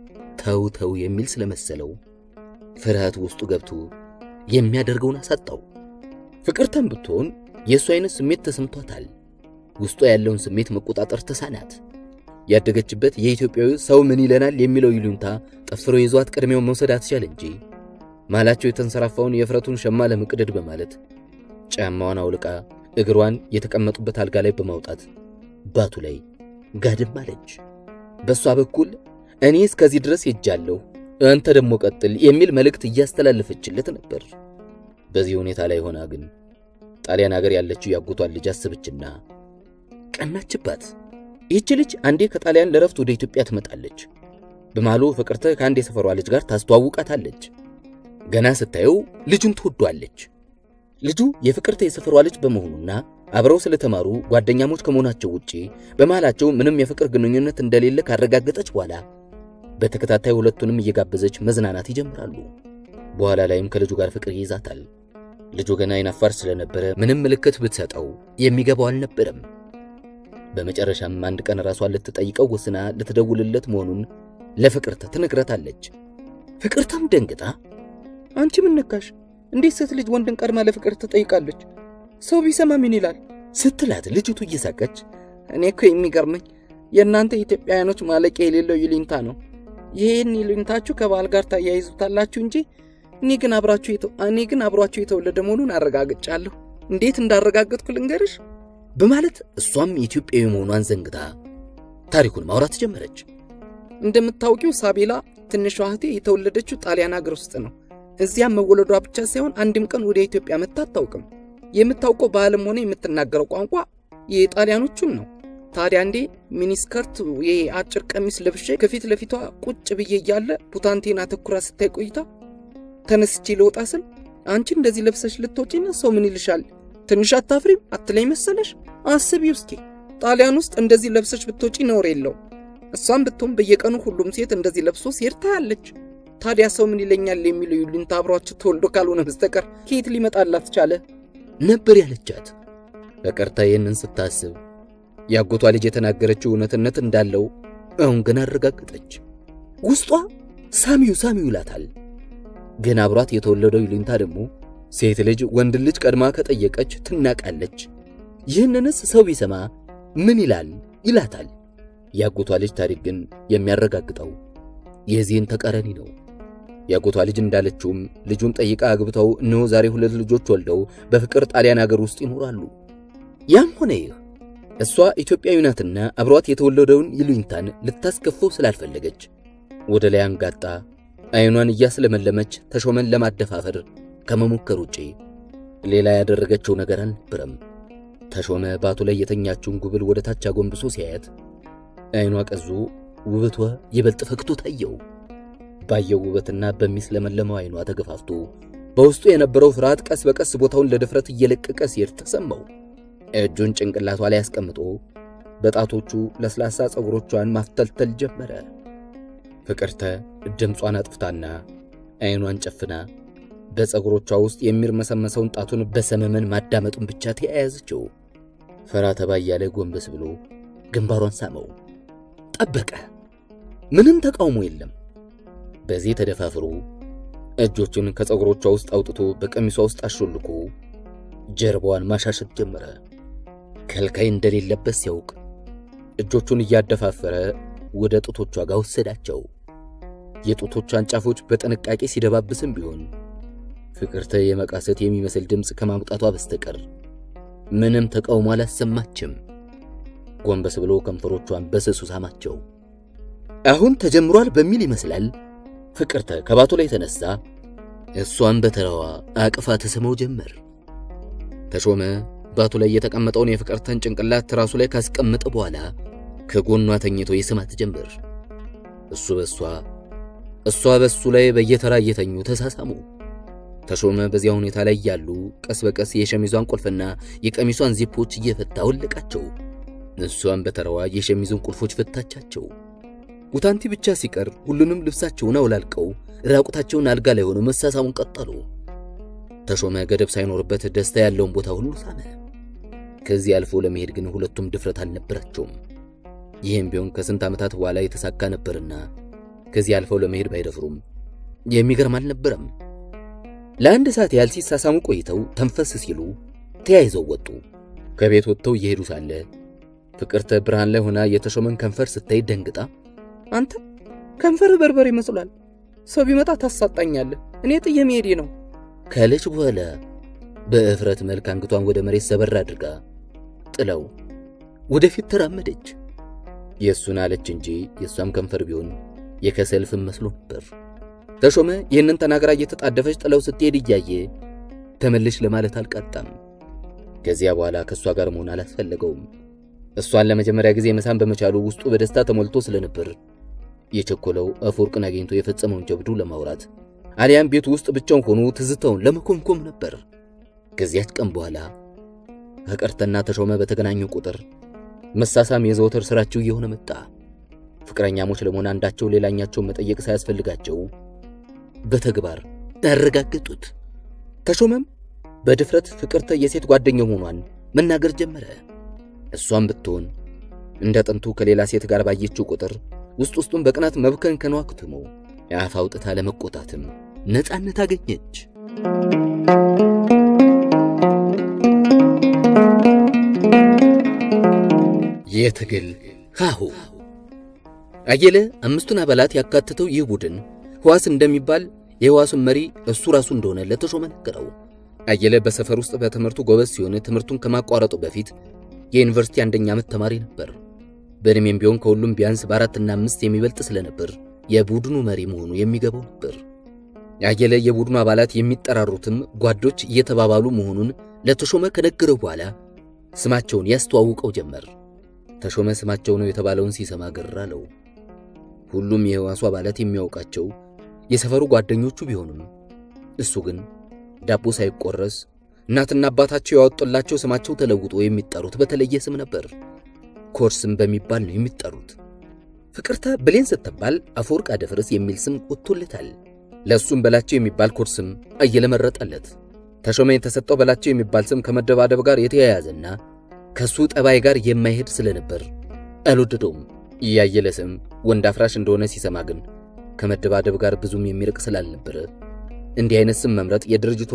ተው የሚል ስለመሰለው ፍርሃት ውስጡ ገብቶ የሚያደርገውን አሳጣው። ፍቅርተም ብትሆን የሱ አይነት ስሜት ተሰምቷታል። ውስጧ ያለውን ስሜት መቆጣጠር ተሳናት። ያደገችበት የኢትዮጵያዊ ሰው ምን ይለናል የሚለው ይሉንታ ጠፍሮ ይዟት ቀድሜው መውሰድ አትቻል እንጂ ማላቸው የተንሰራፋውን የፍረቱን ሸማ ለመቅደድ በማለት ጫማዋን አውልቃ እግሯን የተቀመጡበት አልጋ ላይ በማውጣት ባቱ ላይ ጋድም አለች። በሷ በኩል እኔ እስከዚህ ድረስ ሄጃለሁ አንተ ደሞ ቀጥል የሚል መልእክት እያስተላለፈችለት ነበር። በዚህ ሁኔታ ላይ ሆና ግን ጣሊያን ሀገር ያለችው ያጎቷን ልጅ አሰበችና ቀናችባት። ይህች ልጅ አንዴ ከጣሊያን ለረፍት ወደ ኢትዮጵያ ትመጣለች። በማሉ ፍቅርተ ከአንድ የሰፈሯ ልጅ ጋር ታስተዋውቃታለች። ገና ስታየው ልጁን ትወዷለች። ልጁ የፍቅርተ የሰፈሯ ልጅ በመሆኑና አብረው ስለተማሩ ጓደኛሞች ከመሆናቸው ውጪ በመሃላቸው ምንም የፍቅር ግንኙነት እንደሌለ ካረጋገጠች በኋላ በተከታታይ ሁለቱንም እየጋበዘች መዝናናት ይጀምራሉ። በኋላ ላይም ከልጁ ጋር ፍቅር ይይዛታል። ልጁ ገና አይናፋር ስለነበረ ምንም ምልክት ብትሰጠው የሚገባው አልነበረም። በመጨረሻም አንድ ቀን ራሷን ልትጠይቀው ወስና ልትደውልለት መሆኑን ለፍቅርተ ትነግራታለች። ፍቅርተም ደንግጣ አንቺ ምን ነካሽ? እንዴት ሴት ልጅ ወንድን ቀድማ ለፍቅርተ ትጠይቃለች? ሰው ቢሰማ ምን ይላል ስትላት ልጅቱ እየሳቀች እኔ እኮ የሚገርመኝ የእናንተ ኢትዮጵያውያኖች ማለቂያ የሌለው ይሉኝታ ነው። ይሄን ይሉኝታችሁ ከባል ጋር ታያይዙታላችሁ እንጂ እኔ ግን አብሯቸው የተወለደ መሆኑን አረጋግጫለሁ። እንዴት እንዳረጋግጥኩ ልንገርሽ በማለት እሷም ኢትዮጵያዊ መሆኗን ዘንግታ ታሪኩን ማውራት ጀመረች። እንደምታውቂው ሳቤላ ትንሿ እህቴ የተወለደችው ጣሊያን ሀገር ውስጥ ነው። እዚያም መወለዷ ብቻ ሳይሆን አንድም ቀን ወደ ኢትዮጵያ መጥታ አታውቅም። የምታውቀው ባህልም ሆነ የምትናገረው ቋንቋ የጣሊያኖቹን ነው። ታዲያ እንዴ ሚኒስከርት የአጭር ቀሚስ ለብሼ ከፊት ለፊቷ ቁጭ ብዬ እያለ ቡታንቴና ተኩራ ስታይ ቆይታ ተነስቼ ልወጣ ስል አንቺ እንደዚህ ለብሰሽ ልትወጪ ነው ሰው ምን ይልሻል? ትንሽ አታፍሪም አትለኝ መሰለሽ? አስቢው እስኪ ጣሊያን ውስጥ እንደዚህ ለብሰሽ ብትወጪ ነውር የለው። እሷም ብትሆን በየቀኑ ሁሉም ሴት እንደዚህ ለብሶ ሲሄድ ታያለች። ታዲያ ሰው ምን ይለኛል የሚለው ይሉኝታ አብሯቸው ተወልዶ ካልሆነ በስተቀር ከየት ሊመጣላት ቻለ ነበር ያለቻት። ፍቅርተ ይህንን ስታስብ ያጎቷ ልጅ የተናገረችው እውነትነት እንዳለው አሁን ግን አረጋግጠች። ውስጧ ሳሚው ይላታል። ግን አብሯት የተወለደው ይሉኝታ ደግሞ ሴት ልጅ ወንድ ልጅ ቀድማ ከጠየቀች ትናቃለች፣ ይህንንስ ሰው ቢሰማ ምን ይላታል። ያጎቷ ልጅ ታሪክ ግን የሚያረጋግጠው የዚህን ተቃራኒ ነው። ያጎቷ ልጅ እንዳለችውም ልጁን ጠይቃ አግብተው ነው ዛሬ 2 ልጆች ወልደው በፍቅር ጣሊያን ሀገር ውስጥ ይኖራሉ። ያም ሆነ ይህ እሷ ኢትዮጵያዊ ናትና አብሯት የተወለደውን ይሉኝታን ልታስከፈው ስላልፈለገች ወደ ላይ አንጋጣ አይኗን እያስለመለመች ተሾመን ለማደፋፈር ከመሞከር ውጪ ሌላ ያደረገችው ነገር አልነበረም። ተሾመ ባቱ ላይ የተኛችውን ጉብል ወደ ታች አጎንብሶ ሲያያት አይኗ ቀዞ ውበቷ ይበልጥ ፈክቶ ታየው። ባየው ውበትና በሚስለመለመው አይኗ ተገፋፍቶ በውስጡ የነበረው ፍርሃት ቀስ በቀስ ቦታውን ለድፍረት እየለቀቀ ሲር ተሰማው። እጁን ጭንቅላቷ ላይ አስቀምጦ በጣቶቹ ለስላሳ ጸጉሮቿን ማፍተልተል ጀመረ። ፍቅርተ ድምጿን አጥፍታና አይኗን ጨፍና በጸጉሮቿ ውስጥ የሚርመሰመሰውን ጣቱን በሰመመን ማዳመጡን ብቻ ተያያዘችው። ፈራ ተባ ያለ ጎንበስ ብሎ ግንባሯን ሳመው። ጠበቀ። ምንም ተቃውሞ የለም። በዚህ ተደፋፍሮ እጆቹን ከጸጉሮቿ ውስጥ አውጥቶ በቀሚሷ ውስጥ አሽልኮ ጀርባዋን ማሻሸት ጀመረ። ከልካይ እንደሌለበት ሲያውቅ እጆቹን እያደፋፈረ ወደ ጡቶቿ ጋር ወሰዳቸው። የጡቶቿን ጫፎች በጥንቃቄ ሲደባብስም ቢሆን ፍቅርተ የመቃሰት የሚመስል ድምጽ ከማውጣቷ በስተቀር ምንም ተቃውሞ አላሰማችም። ጎንበስ ብሎ ከንፈሮቿን በስሱ ሳማቸው። አሁን ተጀምሯል በሚል ይመስላል ፍቅርተ ከባቱ ላይ ተነሳ። እሷን በተራዋ አቅፋ ተሰማው ጀመር። ተሾመ ባቱ ላይ የተቀመጠውን የፍቅርተን ጭንቅላት ራሱ ላይ ካስቀመጠ በኋላ ከጎኗ ተኝቶ ይስማት ጀመር። እሷ በሱ ላይ በየተራ እየተኙ ተሳሳሙ። ተሾመ በዚያ ሁኔታ ላይ ያሉ ቀስ በቀስ የሸሚዟን ቁልፍና የቀሚሷን ዚፖች እየፈታ ወለቃቸው። እሷን በተራዋ የሸሚዙን ቁልፎች ፈታቻቸው። ቡታንቲ ብቻ ሲቀር ሁሉንም ልብሳቸውን አውላልቀው ራቁታቸውን አልጋ ላይ ሆነው መሳሳሙን ቀጠሉ። ተሾመ ገደብ ሳይኖርበት ደስታ ያለውን ቦታ ሁሉ ሳመ። ከዚህ አልፎ ለመሄድ ግን ሁለቱም ድፍረት አልነበራቸውም። ይህም ቢሆን ከስንት ዓመታት በኋላ የተሳካ ነበርና ከዚህ አልፈው ለመሄድ ባይደፍሩም የሚገርም አልነበረም። ለአንድ ሰዓት ያህል ሲሳሳሙ ቆይተው ተንፈስ ሲሉ ተያይዘው ወጡ። ከቤት ወጥተው እየሄዱ ሳለ ፍቅርተ ብርሃን ላይ ሆና የተሾመን ከንፈር ስታይ ደንግጣ አንተ ከንፈር በርበሬ ይመስላል፣ ሰው ቢመጣ ታሳጣኛለህ፣ እኔ ጥዬ መሄዴ ነው ካለች በኋላ በእፍረት መልክ አንገቷን ወደ መሬት ሰበር አድርጋ ጥለው ወደፊት ተራመደች። የሱን አለች እንጂ የሷም ከንፈር ቢሆን የከሰልፍም መስሎ ነበር። ተሾመ ይህንን ተናግራ እየተጣደፈች ጥለው ስትሄድ እያየ ተመልሽ ለማለት አልቀጣም። ከዚያ በኋላ ከሷ ጋር መሆን አላስፈለገውም። እሷን ለመጀመሪያ ጊዜ መሳም በመቻሉ ውስጡ በደስታ ተሞልቶ ስለነበር የቸኮለው አፈወርቅን አግኝቶ የፈጸመውን ጀብዱ ለማውራት አሊያም ቤቱ ውስጥ ብቻውን ሆኖ ትዝታውን ለመኮምኮም ነበር። ከዚያች ቀን በኋላ ፍቅርተና ተሾመ በተገናኙ ቁጥር መሳሳም የዘወትር ስራቸው እየሆነ መጣ። ፍቅረኛሞች ለመሆን አንዳቸው ሌላኛቸውን መጠየቅ ሳያስፈልጋቸው በተግባር ያረጋገጡት። ተሾመም በድፍረት ፍቅርተ የሴት ጓደኛው ሆኗን መናገር ጀመረ። እሷም ብትሆን እንደ ጥንቱ ከሌላ ሴት ጋር ባየችው ቁጥር ውስጡን በቅናት መብከንከኗ ክትሞ አፍ አውጥታ ለመቆጣትም ነፃነት አገኘች። የትግል ሃሁ አየለ 5ቱን አባላት ያካተተው ይህ ቡድን ህዋስ እንደሚባል የህዋሱን መሪ እሱ ራሱ እንደሆነ ለተሾመ ነገረው። አየለ በሰፈር ውስጥ በትምህርቱ ጎበዝ ሲሆን ትምህርቱን ከማቋረጡ በፊት የዩኒቨርሲቲ አንደኛ ዓመት ተማሪ ነበር። በእድሜም ቢሆን ከሁሉም ቢያንስ በ4 እና 5 የሚበልጥ ስለነበር የቡድኑ መሪ መሆኑ የሚገባው ነበር። አየለ የቡድኑ አባላት የሚጠራሩትም ጓዶች እየተባባሉ መሆኑን ለተሾመ ከነገረው በኋላ ስማቸውን ያስተዋውቀው ጀመር። ተሾመ ስማቸው ነው የተባለውን ሲሰማ ግር አለው። ሁሉም የህዋሱ አባላት የሚያውቃቸው የሰፈሩ ጓደኞቹ ቢሆኑም እሱ ግን ዳቦ ሳይቆረስ እናትና አባታቸው ያወጡላቸው ስማቸው ተለውጦ የሚጠሩት በተለየ ስም ነበር። ኮርስም በሚባል ነው የሚጠሩት። ፍቅርተ ብሌን ስትባል አፈወርቅ አደፍርስ የሚል ስም ወጥቶለታል። ለሱም በላቸው የሚባል ኮርስም አየለ መረጠለት። ተሾመ የተሰጠው በላቸው የሚባል ስም ከመደባደብ ጋር የተያያዘና ከሱ ጠባይ ጋር የማይሄድ ስለነበር አልወደደውም። ያየለ ስም ወንድ አፍራሽ እንደሆነ ሲሰማ ግን ከመደባደብ ጋር ብዙም የሚርቅ ስላልነበረ እንዲህ አይነት ስም መምረጥ የድርጅቱ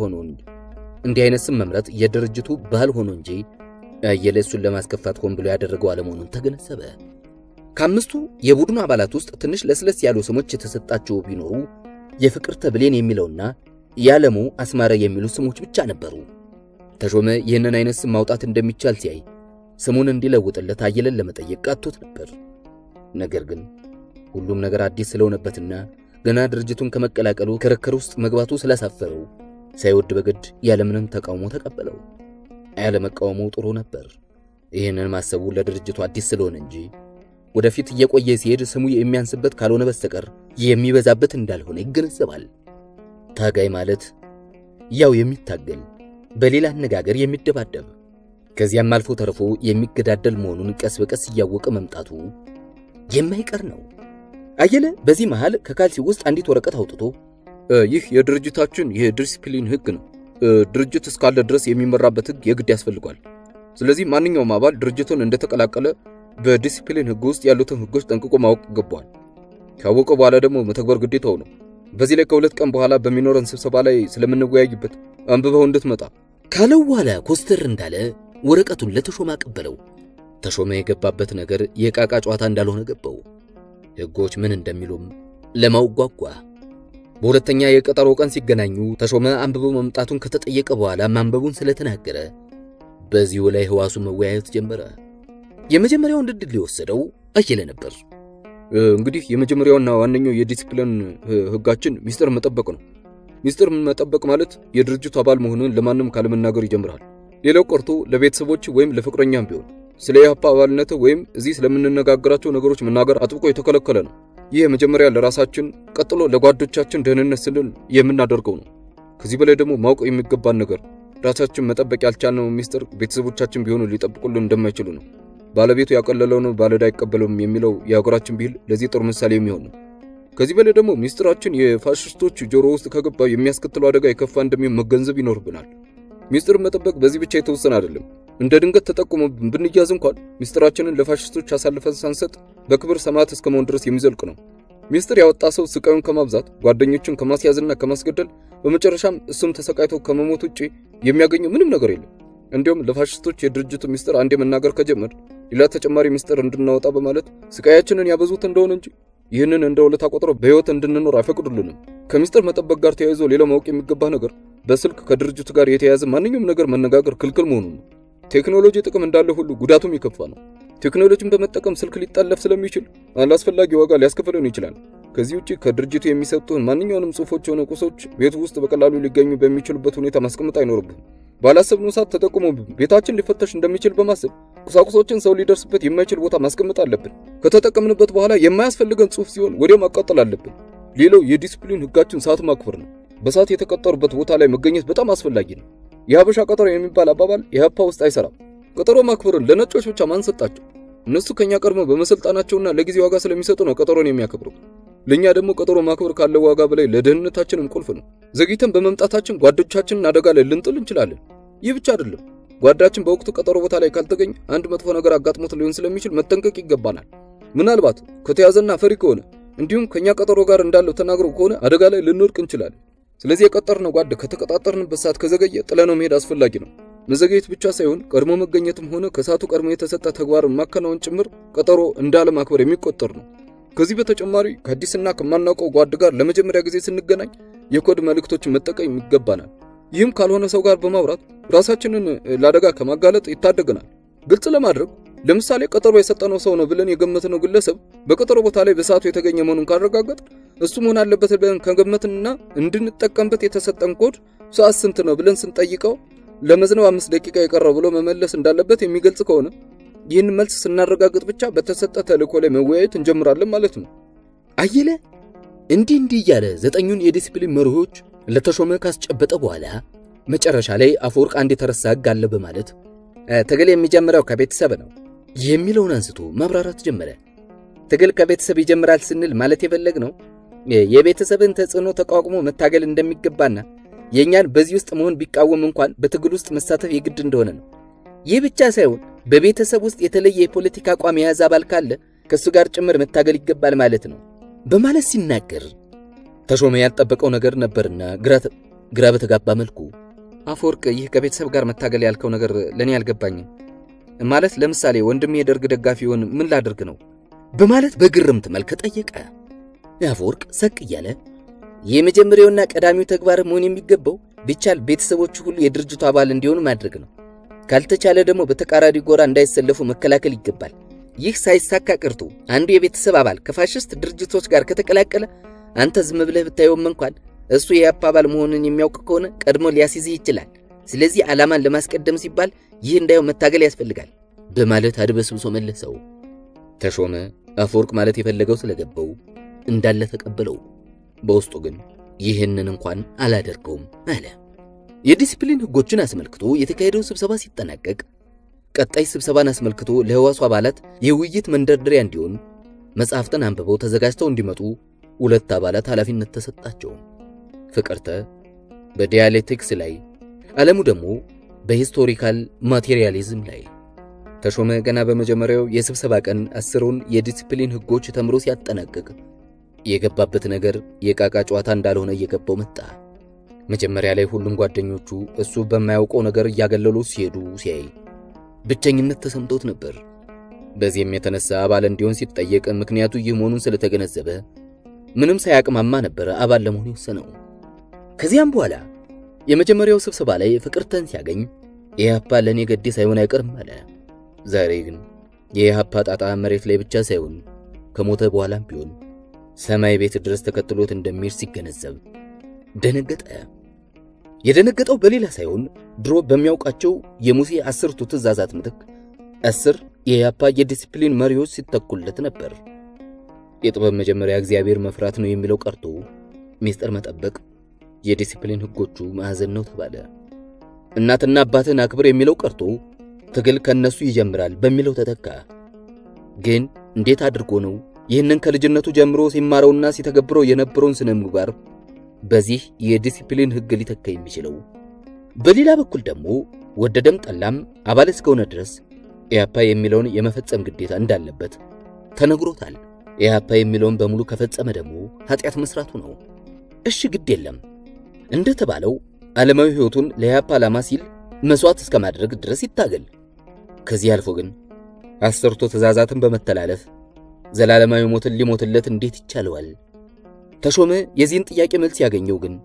ባህል ሆኖ እንጂ አየለ እሱን ለማስከፋት ሆን ብሎ ያደረገው አለመሆኑን ተገነዘበ። ከአምስቱ የቡድኑ አባላት ውስጥ ትንሽ ለስለስ ያሉ ስሞች የተሰጣቸው ቢኖሩ የፍቅርተ ብሌን የሚለውና ያለሙ አስማረ የሚሉ ስሞች ብቻ ነበሩ። ተሾመ ይህንን አይነት ስም ማውጣት እንደሚቻል ሲያይ ስሙን እንዲለውጥለት አየለን ለመጠየቅ ቃቶት ነበር። ነገር ግን ሁሉም ነገር አዲስ ስለሆነበትና ገና ድርጅቱን ከመቀላቀሉ ክርክር ውስጥ መግባቱ ስላሳፈረው ሳይወድ በግድ ያለምንም ተቃውሞ ተቀበለው። ያለመቃወሙ ጥሩ ነበር። ይህንን ማሰቡ ለድርጅቱ አዲስ ስለሆነ እንጂ ወደፊት እየቆየ ሲሄድ ስሙ የሚያንስበት ካልሆነ በስተቀር የሚበዛበት እንዳልሆነ ይገነዘባል። ታጋይ ማለት ያው የሚታገል በሌላ አነጋገር የሚደባደብ ከዚያም አልፎ ተርፎ የሚገዳደል መሆኑን ቀስ በቀስ እያወቀ መምጣቱ የማይቀር ነው። አየለ በዚህ መሃል ከካልሲ ውስጥ አንዲት ወረቀት አውጥቶ ይህ የድርጅታችን የዲሲፕሊን ህግ ነው። ድርጅት እስካለ ድረስ የሚመራበት ህግ የግድ ያስፈልጋል። ስለዚህ ማንኛውም አባል ድርጅቱን እንደተቀላቀለ በዲሲፕሊን ህግ ውስጥ ያሉትን ህጎች ጠንቅቆ ማወቅ ይገባዋል። ካወቀ በኋላ ደግሞ መተግበር ግዴታው ነው። በዚህ ላይ ከሁለት ቀን በኋላ በሚኖረን ስብሰባ ላይ ስለምንወያይበት አንብበው እንድትመጣ ካለው በኋላ ኮስተር እንዳለ ወረቀቱን ለተሾመ አቀበለው። ተሾመ የገባበት ነገር የቃቃ ጨዋታ እንዳልሆነ ገባው። ህጎች ምን እንደሚሉም ለማውጓጓ በሁለተኛ የቀጠሮ ቀን ሲገናኙ ተሾመ አንብበው መምጣቱን ከተጠየቀ በኋላ ማንበቡን ስለተናገረ በዚሁ ላይ ህዋሱ መወያየት ጀመረ። የመጀመሪያውን ድል ሊወሰደው አየለ ነበር። እንግዲህ የመጀመሪያውና ዋነኛው የዲሲፕሊን ህጋችን ሚስጥር መጠበቅ ነው። ሚስጥር መጠበቅ ማለት የድርጅቱ አባል መሆኑን ለማንም ካለመናገር ይጀምራል። ሌላው ቀርቶ ለቤተሰቦች ወይም ለፍቅረኛም ቢሆን ስለ ያፓ አባልነት ወይም እዚህ ስለምንነጋገራቸው ነገሮች መናገር አጥብቆ የተከለከለ ነው። ይህ መጀመሪያ ለራሳችን ቀጥሎ ለጓዶቻችን ደህንነት ስንል የምናደርገው ነው። ከዚህ በላይ ደግሞ ማወቅ የሚገባን ነገር ራሳችን መጠበቅ ያልቻልነው ሚስጥር ቤተሰቦቻችን ቢሆኑ ሊጠብቁልን እንደማይችሉ ነው። ባለቤቱ ያቀለለው ነው ባለዳ አይቀበለውም የሚለው የሀገራችን ቢል ለዚህ ጥሩ ምሳሌ የሚሆን ነው። ከዚህ በላይ ደግሞ ሚስጥራችን የፋሽስቶች ጆሮ ውስጥ ከገባ የሚያስከትለው አደጋ የከፋ እንደሚሆን መገንዘብ ይኖርብናል። ሚስጥር መጠበቅ በዚህ ብቻ የተወሰነ አይደለም። እንደ ድንገት ተጠቁሞ ብንያዝ እንኳን ሚስጥራችንን ለፋሽስቶች አሳልፈን ሳንሰጥ በክብር ሰማዕት እስከመሆን ድረስ የሚዘልቅ ነው። ሚስጥር ያወጣ ሰው ስቃዩን ከማብዛት ጓደኞቹን ከማስያዝና ከማስገደል በመጨረሻም እሱም ተሰቃይቶ ከመሞት ውጪ የሚያገኘው ምንም ነገር የለም። እንዲሁም ለፋሽስቶች የድርጅቱ ሚስጥር አንዴ መናገር ከጀመር ሌላ ተጨማሪ ሚስጥር እንድናወጣ በማለት ስቃያችንን ያበዙት እንደሆነ እንጂ ይህንን እንደ ውለታ ቆጥረው በህይወት እንድንኖር አይፈቅዱልንም። ከሚስጥር መጠበቅ ጋር ተያይዞ ሌላ ማወቅ የሚገባ ነገር በስልክ ከድርጅቱ ጋር የተያያዘ ማንኛውም ነገር መነጋገር ክልክል መሆኑን ነው። ቴክኖሎጂ ጥቅም እንዳለ ሁሉ ጉዳቱም ይከፋ ነው። ቴክኖሎጂን በመጠቀም ስልክ ሊጣለፍ ስለሚችል አላስፈላጊ ዋጋ ሊያስከፍለን ይችላል። ከዚህ ውጪ ከድርጅቱ የሚሰጡን ማንኛውንም ጽሑፎች ሆነ ቁሶች ቤት ውስጥ በቀላሉ ሊገኙ በሚችሉበት ሁኔታ ማስቀመጥ አይኖርብንም። ባላሰብነው ሰዓት ተጠቅሞ ቤታችን ሊፈተሽ እንደሚችል በማሰብ ቁሳቁሶችን ሰው ሊደርስበት የማይችል ቦታ ማስቀመጥ አለብን። ከተጠቀምንበት በኋላ የማያስፈልገን ጽሑፍ ሲሆን ወዲያው ማቃጠል አለብን። ሌላው የዲሲፕሊን ህጋችን ሰዓት ማክበር ነው። በሰዓት የተቀጠሩበት ቦታ ላይ መገኘት በጣም አስፈላጊ ነው። የሀበሻ ቀጠሮ የሚባል አባባል የሀፓ ውስጥ አይሰራም። ቀጠሮ ማክበርን ለነጮች ብቻ ማን ሰጣቸው? እነሱ ከኛ ቀድሞ በመሰልጣናቸውና ለጊዜ ዋጋ ስለሚሰጡ ነው ቀጠሮን የሚያከብሩ። ለኛ ደግሞ ቀጠሮ ማክበር ካለው ዋጋ በላይ ለደህንነታችንም ቁልፍ ነው። ዘግይተን በመምጣታችን ጓዶቻችንን አደጋ ላይ ልንጥል እንችላለን። ይህ ብቻ አይደለም፣ ጓዳችን በወቅቱ ቀጠሮ ቦታ ላይ ካልተገኘ አንድ መጥፎ ነገር አጋጥሞት ሊሆን ስለሚችል መጠንቀቅ ይገባናል። ምናልባት ከተያዘና ፈሪ ከሆነ እንዲሁም ከኛ ቀጠሮ ጋር እንዳለው ተናግሮ ከሆነ አደጋ ላይ ልንወድቅ እንችላለን። ስለዚህ የቀጠርነው ጓድ ከተቀጣጠርንበት ሰዓት ከዘገየ ጥለነው መሄድ አስፈላጊ ነው። መዘግየት ብቻ ሳይሆን ቀድሞ መገኘትም ሆነ ከሰዓቱ ቀድሞ የተሰጠ ተግባርን ማከናወን ጭምር ቀጠሮ እንዳለ ማክበር የሚቆጠር ነው። ከዚህ በተጨማሪ ከአዲስና ከማናውቀው ጓድ ጋር ለመጀመሪያ ጊዜ ስንገናኝ የኮድ መልእክቶችን መጠቀም ይገባናል። ይህም ካልሆነ ሰው ጋር በማውራት ራሳችንን ለአደጋ ከማጋለጥ ይታደገናል። ግልጽ ለማድረግ ለምሳሌ ቀጠሮ የሰጠነው ሰው ነው ብለን የገመትነው ግለሰብ በቀጠሮ ቦታ ላይ በሰዓቱ የተገኘ መሆኑን ካረጋገጥ እሱ መሆን አለበት ብለን ከገመትንና እንድንጠቀምበት የተሰጠን ኮድ ሰዓት ስንት ነው ብለን ስንጠይቀው ለመዝነው 5 ደቂቃ የቀረው ብሎ መመለስ እንዳለበት የሚገልጽ ከሆነ ይህን መልስ ስናረጋግጥ ብቻ በተሰጠ ተልእኮ ላይ መወያየት እንጀምራለን ማለት ነው። አየለ እንዲህ እያለ 9ኙን የዲሲፕሊን መርሆች ለተሾመ ካስጨበጠ በኋላ መጨረሻ ላይ አፈወርቅ አንድ የተረሳ ሕግ አለ በማለት ትግል የሚጀምረው ከቤተሰብ ነው የሚለውን አንስቶ ማብራራት ጀመረ። ትግል ከቤተሰብ ይጀምራል ስንል ማለት የፈለግነው የቤተሰብን ተጽዕኖ ተቋቁሞ መታገል እንደሚገባና የኛን በዚህ ውስጥ መሆን ቢቃወም እንኳን በትግል ውስጥ መሳተፍ የግድ እንደሆነ ነው። ይህ ብቻ ሳይሆን በቤተሰብ ውስጥ የተለየ የፖለቲካ አቋም የያዘ አባል ካለ ከሱ ጋር ጭምር መታገል ይገባል ማለት ነው በማለት ሲናገር ተሾመ ያልጠበቀው ነገር ነበርና ግራ በተጋባ መልኩ አፈወርቅ ይህ ከቤተሰብ ጋር መታገል ያልከው ነገር ለኔ ያልገባኝም ማለት ለምሳሌ ወንድሜ የደርግ ደጋፊ ሆነ ምን ላድርግ ነው በማለት በግርምት መልክ ጠየቀ። አፈወርቅ ሰቅ እያለ የመጀመሪያውና ቀዳሚው ተግባር መሆን የሚገባው ቢቻል ቤተሰቦቹ ሁሉ የድርጅቱ አባል እንዲሆኑ ማድረግ ነው። ካልተቻለ ደግሞ በተቃራኒ ጎራ እንዳይሰለፉ መከላከል ይገባል። ይህ ሳይሳካ ቀርቶ አንዱ የቤተሰብ አባል ከፋሽስት ድርጅቶች ጋር ከተቀላቀለ አንተ ዝም ብለህ ብታየውም እንኳን እሱ የኢህአፓ አባል መሆኑን የሚያውቅ ከሆነ ቀድሞ ሊያስይዝህ ይችላል። ስለዚህ ዓላማን ለማስቀደም ሲባል ይህ እንዳይሆን መታገል ያስፈልጋል በማለት አድበስብሶ መለሰው። ተሾመ አፈወርቅ ማለት የፈለገው ስለገባው እንዳለ ተቀበለው። በውስጡ ግን ይህንን እንኳን አላደርገውም አለ። የዲሲፕሊን ሕጎችን አስመልክቶ የተካሄደው ስብሰባ ሲጠናቀቅ ቀጣይ ስብሰባን አስመልክቶ ለህዋሱ አባላት የውይይት መንደርደሪያ እንዲሆን መጽሐፍትን አንብበው ተዘጋጅተው እንዲመጡ 2 አባላት ኃላፊነት ተሰጣቸው። ፍቅርተ በዲያሌክቲክስ ላይ፣ ዓለሙ ደግሞ በሂስቶሪካል ማቴሪያሊዝም ላይ። ተሾመ ገና በመጀመሪያው የስብሰባ ቀን 10ን የዲሲፕሊን ሕጎች ተምሮ ሲያጠናቅቅ የገባበት ነገር የቃቃ ጨዋታ እንዳልሆነ እየገባው መጣ። መጀመሪያ ላይ ሁሉም ጓደኞቹ እሱ በማያውቀው ነገር እያገለሉ ሲሄዱ ሲያይ ብቸኝነት ተሰምቶት ነበር። በዚህም የተነሳ አባል እንዲሆን ሲጠየቅ ምክንያቱ ይህ መሆኑን ስለተገነዘበ ምንም ሳያቅማማ ነበር አባል ለመሆን የወሰነው። ከዚያም በኋላ የመጀመሪያው ስብሰባ ላይ ፍቅርተን ሲያገኝ የኢህአፓ ለኔ ገዴ ሳይሆን አይቀርም አለ። ዛሬ ግን የኢህአፓ ጣጣ መሬት ላይ ብቻ ሳይሆን ከሞተ በኋላም ቢሆን ሰማይ ቤት ድረስ ተከትሎት እንደሚሄድ ሲገነዘብ ደነገጠ። የደነገጠው በሌላ ሳይሆን ድሮ በሚያውቃቸው የሙሴ 10ቱ ትእዛዛት ምትክ 10 የኢህአፓ የዲሲፕሊን መሪዎች ሲተኩለት ነበር። የጥበብ መጀመሪያ እግዚአብሔር መፍራት ነው የሚለው ቀርቶ ሚስጥር መጠበቅ የዲሲፕሊን ሕጎቹ ማዕዘን ነው ተባለ። እናትና አባትን አክብር የሚለው ቀርቶ ትግል ከነሱ ይጀምራል በሚለው ተተካ። ግን እንዴት አድርጎ ነው ይህንን ከልጅነቱ ጀምሮ ሲማረውና ሲተገብረው የነበረውን ስነ ምግባር በዚህ የዲሲፕሊን ሕግ ሊተካ የሚችለው? በሌላ በኩል ደግሞ ወደደም ጠላም አባል እስከሆነ ድረስ ኢህአፓ የሚለውን የመፈጸም ግዴታ እንዳለበት ተነግሮታል። ኢህአፓ የሚለውን በሙሉ ከፈጸመ ደግሞ ኃጢያት መስራቱ ነው። እሺ ግድ የለም እንደተባለው ዓለማዊ ሕይወቱን ለኢህአፓ ዓላማ ሲል መስዋዕት እስከማድረግ ድረስ ይታገል። ከዚህ አልፎ ግን 10ቱ ትእዛዛትን በመተላለፍ ዘላለማዊ ሞትን ሊሞትለት እንዴት ይቻለዋል? ተሾመ የዚህን ጥያቄ መልስ ያገኘው ግን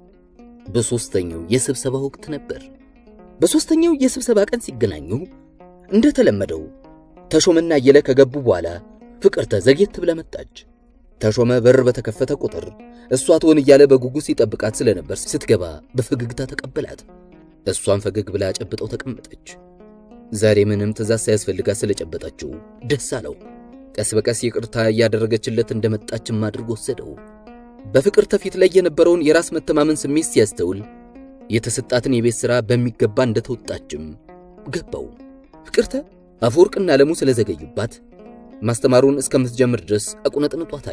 በሶስተኛው የስብሰባ ወቅት ነበር። በሶስተኛው የስብሰባ ቀን ሲገናኙ እንደተለመደው ተሾመና አየለ ከገቡ በኋላ ፍቅርተ ዘግየት ብላ መጣች። ተሾመ በር በተከፈተ ቁጥር እሷ ትሆን እያለ በጉጉት ሲጠብቃት ስለነበር ስትገባ በፈገግታ ተቀበላት። እሷን ፈገግ ብላ ጨብጠው ተቀመጠች። ዛሬ ምንም ትእዛዝ ሳያስፈልጋት ስለጨበጣችው ደስ አለው። ቀስ በቀስ ይቅርታ ያደረገችለት እንደመጣችም አድርጎ ወሰደው። በፍቅርተ ፊት ላይ የነበረውን የራስ መተማመን ስሜት ሲያስተውል የተሰጣትን የቤት ሥራ በሚገባ እንደተወጣችም ገባው። ፍቅርተ አፈወርቅና ዓለሙ ስለዘገዩባት ማስተማሩን እስከምትጀምር ድረስ አቁነጥንጧታል።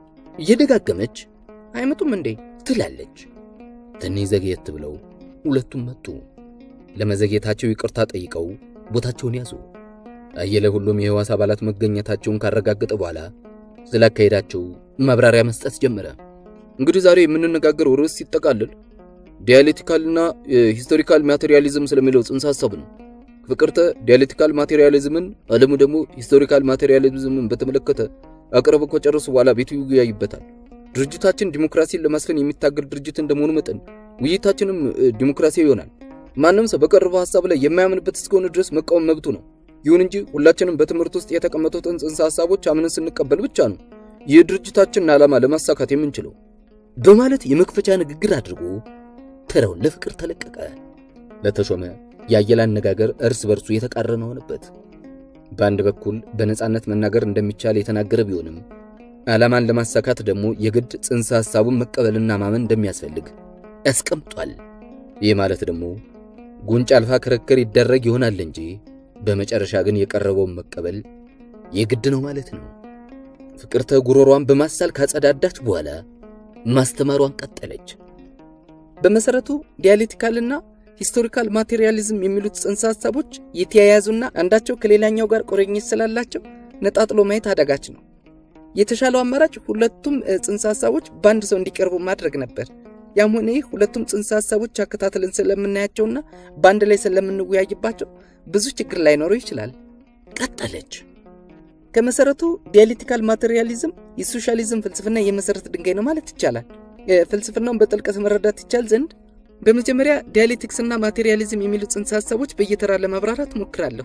እየደጋገመች አይመጡም እንዴ ትላለች። ትንሽ ዘግየት ብለው ሁለቱም መጡ። ለመዘግየታቸው ይቅርታ ጠይቀው ቦታቸውን ያዙ። አየለ ሁሉም የህዋስ አባላት መገኘታቸውን ካረጋገጠ በኋላ ስላካሄዳቸው ማብራሪያ መስጠት ጀመረ። እንግዲህ ዛሬ የምንነጋገረው ርዕስ ሲጠቃልል ዲያሌክቲካልና ሂስቶሪካል ማቴሪያሊዝም ስለሚለው ጽንሰ ሐሳብ ነው። ፍቅርተ ዲያሌክቲካል ማቴሪያሊዝምን፣ ዓለሙ ደግሞ ሂስቶሪካል ማቴሪያሊዝምን በተመለከተ አቅርቦ ከጨረሱ በኋላ ቤቱ ይወያይበታል። ድርጅታችን ዲሞክራሲን ለማስፈን የሚታገል ድርጅት እንደመሆኑ መጠን ውይይታችንም ዲሞክራሲያዊ ይሆናል። ማንም ሰው በቀረበው ሐሳብ ላይ የማያምንበት እስከሆነ ድረስ መቃወም መብቱ ነው። ይሁን እንጂ ሁላችንም በትምህርት ውስጥ የተቀመጡትን ጽንሰ ሐሳቦች አምነን ስንቀበል ብቻ ነው የድርጅታችንን ዓላማ ለማሳካት የምንችለው በማለት የመክፈቻ ንግግር አድርጎ ተራውን ለፍቅር ተለቀቀ። ለተሾመ ያየለ አነጋገር እርስ በርሱ የተቃረነ ሆነበት። በአንድ በኩል በነጻነት መናገር እንደሚቻል የተናገረ ቢሆንም ዓላማን ለማሳካት ደግሞ የግድ ጽንሰ ሐሳቡን መቀበልና ማመን እንደሚያስፈልግ ያስቀምጧል። ይህ ማለት ደግሞ ጉንጭ አልፋ ክርክር ይደረግ ይሆናል እንጂ በመጨረሻ ግን የቀረበውን መቀበል የግድ ነው ማለት ነው። ፍቅርተ ጉሮሯን በማሳል ካጸዳዳች በኋላ ማስተማሯን ቀጠለች። በመሰረቱ ዲያሌክቲካልና ሂስቶሪካል ማቴሪያሊዝም የሚሉት ጽንሰ ሐሳቦች የተያያዙና አንዳቸው ከሌላኛው ጋር ቁርኝት ስላላቸው ነጣጥሎ ማየት አዳጋች ነው። የተሻለው አማራጭ ሁለቱም ጽንሰ ሐሳቦች በአንድ ሰው እንዲቀርቡ ማድረግ ነበር። ያም ሆነ ይህ ሁለቱም ጽንሰ ሐሳቦች አከታተልን ስለምናያቸውና በአንድ ላይ ስለምንወያይባቸው ብዙ ችግር ላይኖረው ይችላል። ቀጠለች። ከመሰረቱ ዲያሌክቲካል ማቴሪያሊዝም የሶሻሊዝም ፍልስፍና የመሰረት ድንጋይ ነው ማለት ይቻላል። ፍልስፍናውን በጥልቀት መረዳት ይቻል ዘንድ በመጀመሪያ ዲያሌክቲክስና ማቴሪያሊዝም የሚሉት ጽንሰ ሐሳቦች በየተራ ለማብራራት ሞክራለሁ።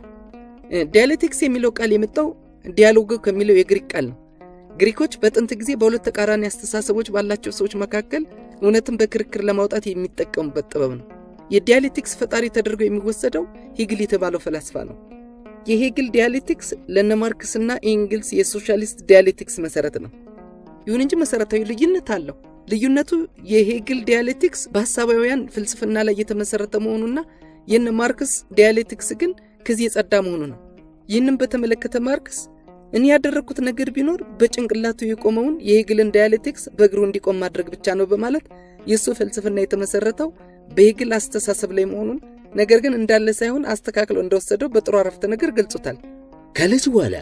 ዲያሌክቲክስ የሚለው ቃል የመጣው ዲያሎግ ከሚለው የግሪክ ቃል ነው። ግሪኮች በጥንት ጊዜ በሁለት ተቃራኒ አስተሳሰቦች ባላቸው ሰዎች መካከል እውነትን በክርክር ለማውጣት የሚጠቀሙበት ጥበብ ነው። የዲያሌክቲክስ ፈጣሪ ተደርጎ የሚወሰደው ሄግል የተባለው ፈላስፋ ነው። የሄግል ዲያሌክቲክስ ለነማርክስና ኤንግልስ የሶሻሊስት ዲያሌክቲክስ መሰረት ነው። ይሁን እንጂ መሰረታዊ ልዩነት አለው። ልዩነቱ የሄግል ዲያሌክቲክስ በሐሳባውያን ፍልስፍና ላይ የተመሰረተ መሆኑና የነማርክስ ዲያሌክቲክስ ግን ከዚህ የጸዳ መሆኑ ነው። ይህንን በተመለከተ ማርክስ እኔ ያደረኩት ነገር ቢኖር በጭንቅላቱ የቆመውን የሄግልን ዲያሌክቲክስ በእግሩ እንዲቆም ማድረግ ብቻ ነው በማለት የሱ ፍልስፍና የተመሰረተው በሄግል አስተሳሰብ ላይ መሆኑን ነገር ግን እንዳለ ሳይሆን አስተካክሎ እንደወሰደው በጥሩ አረፍተ ነገር ገልጾታል። ካለች በኋላ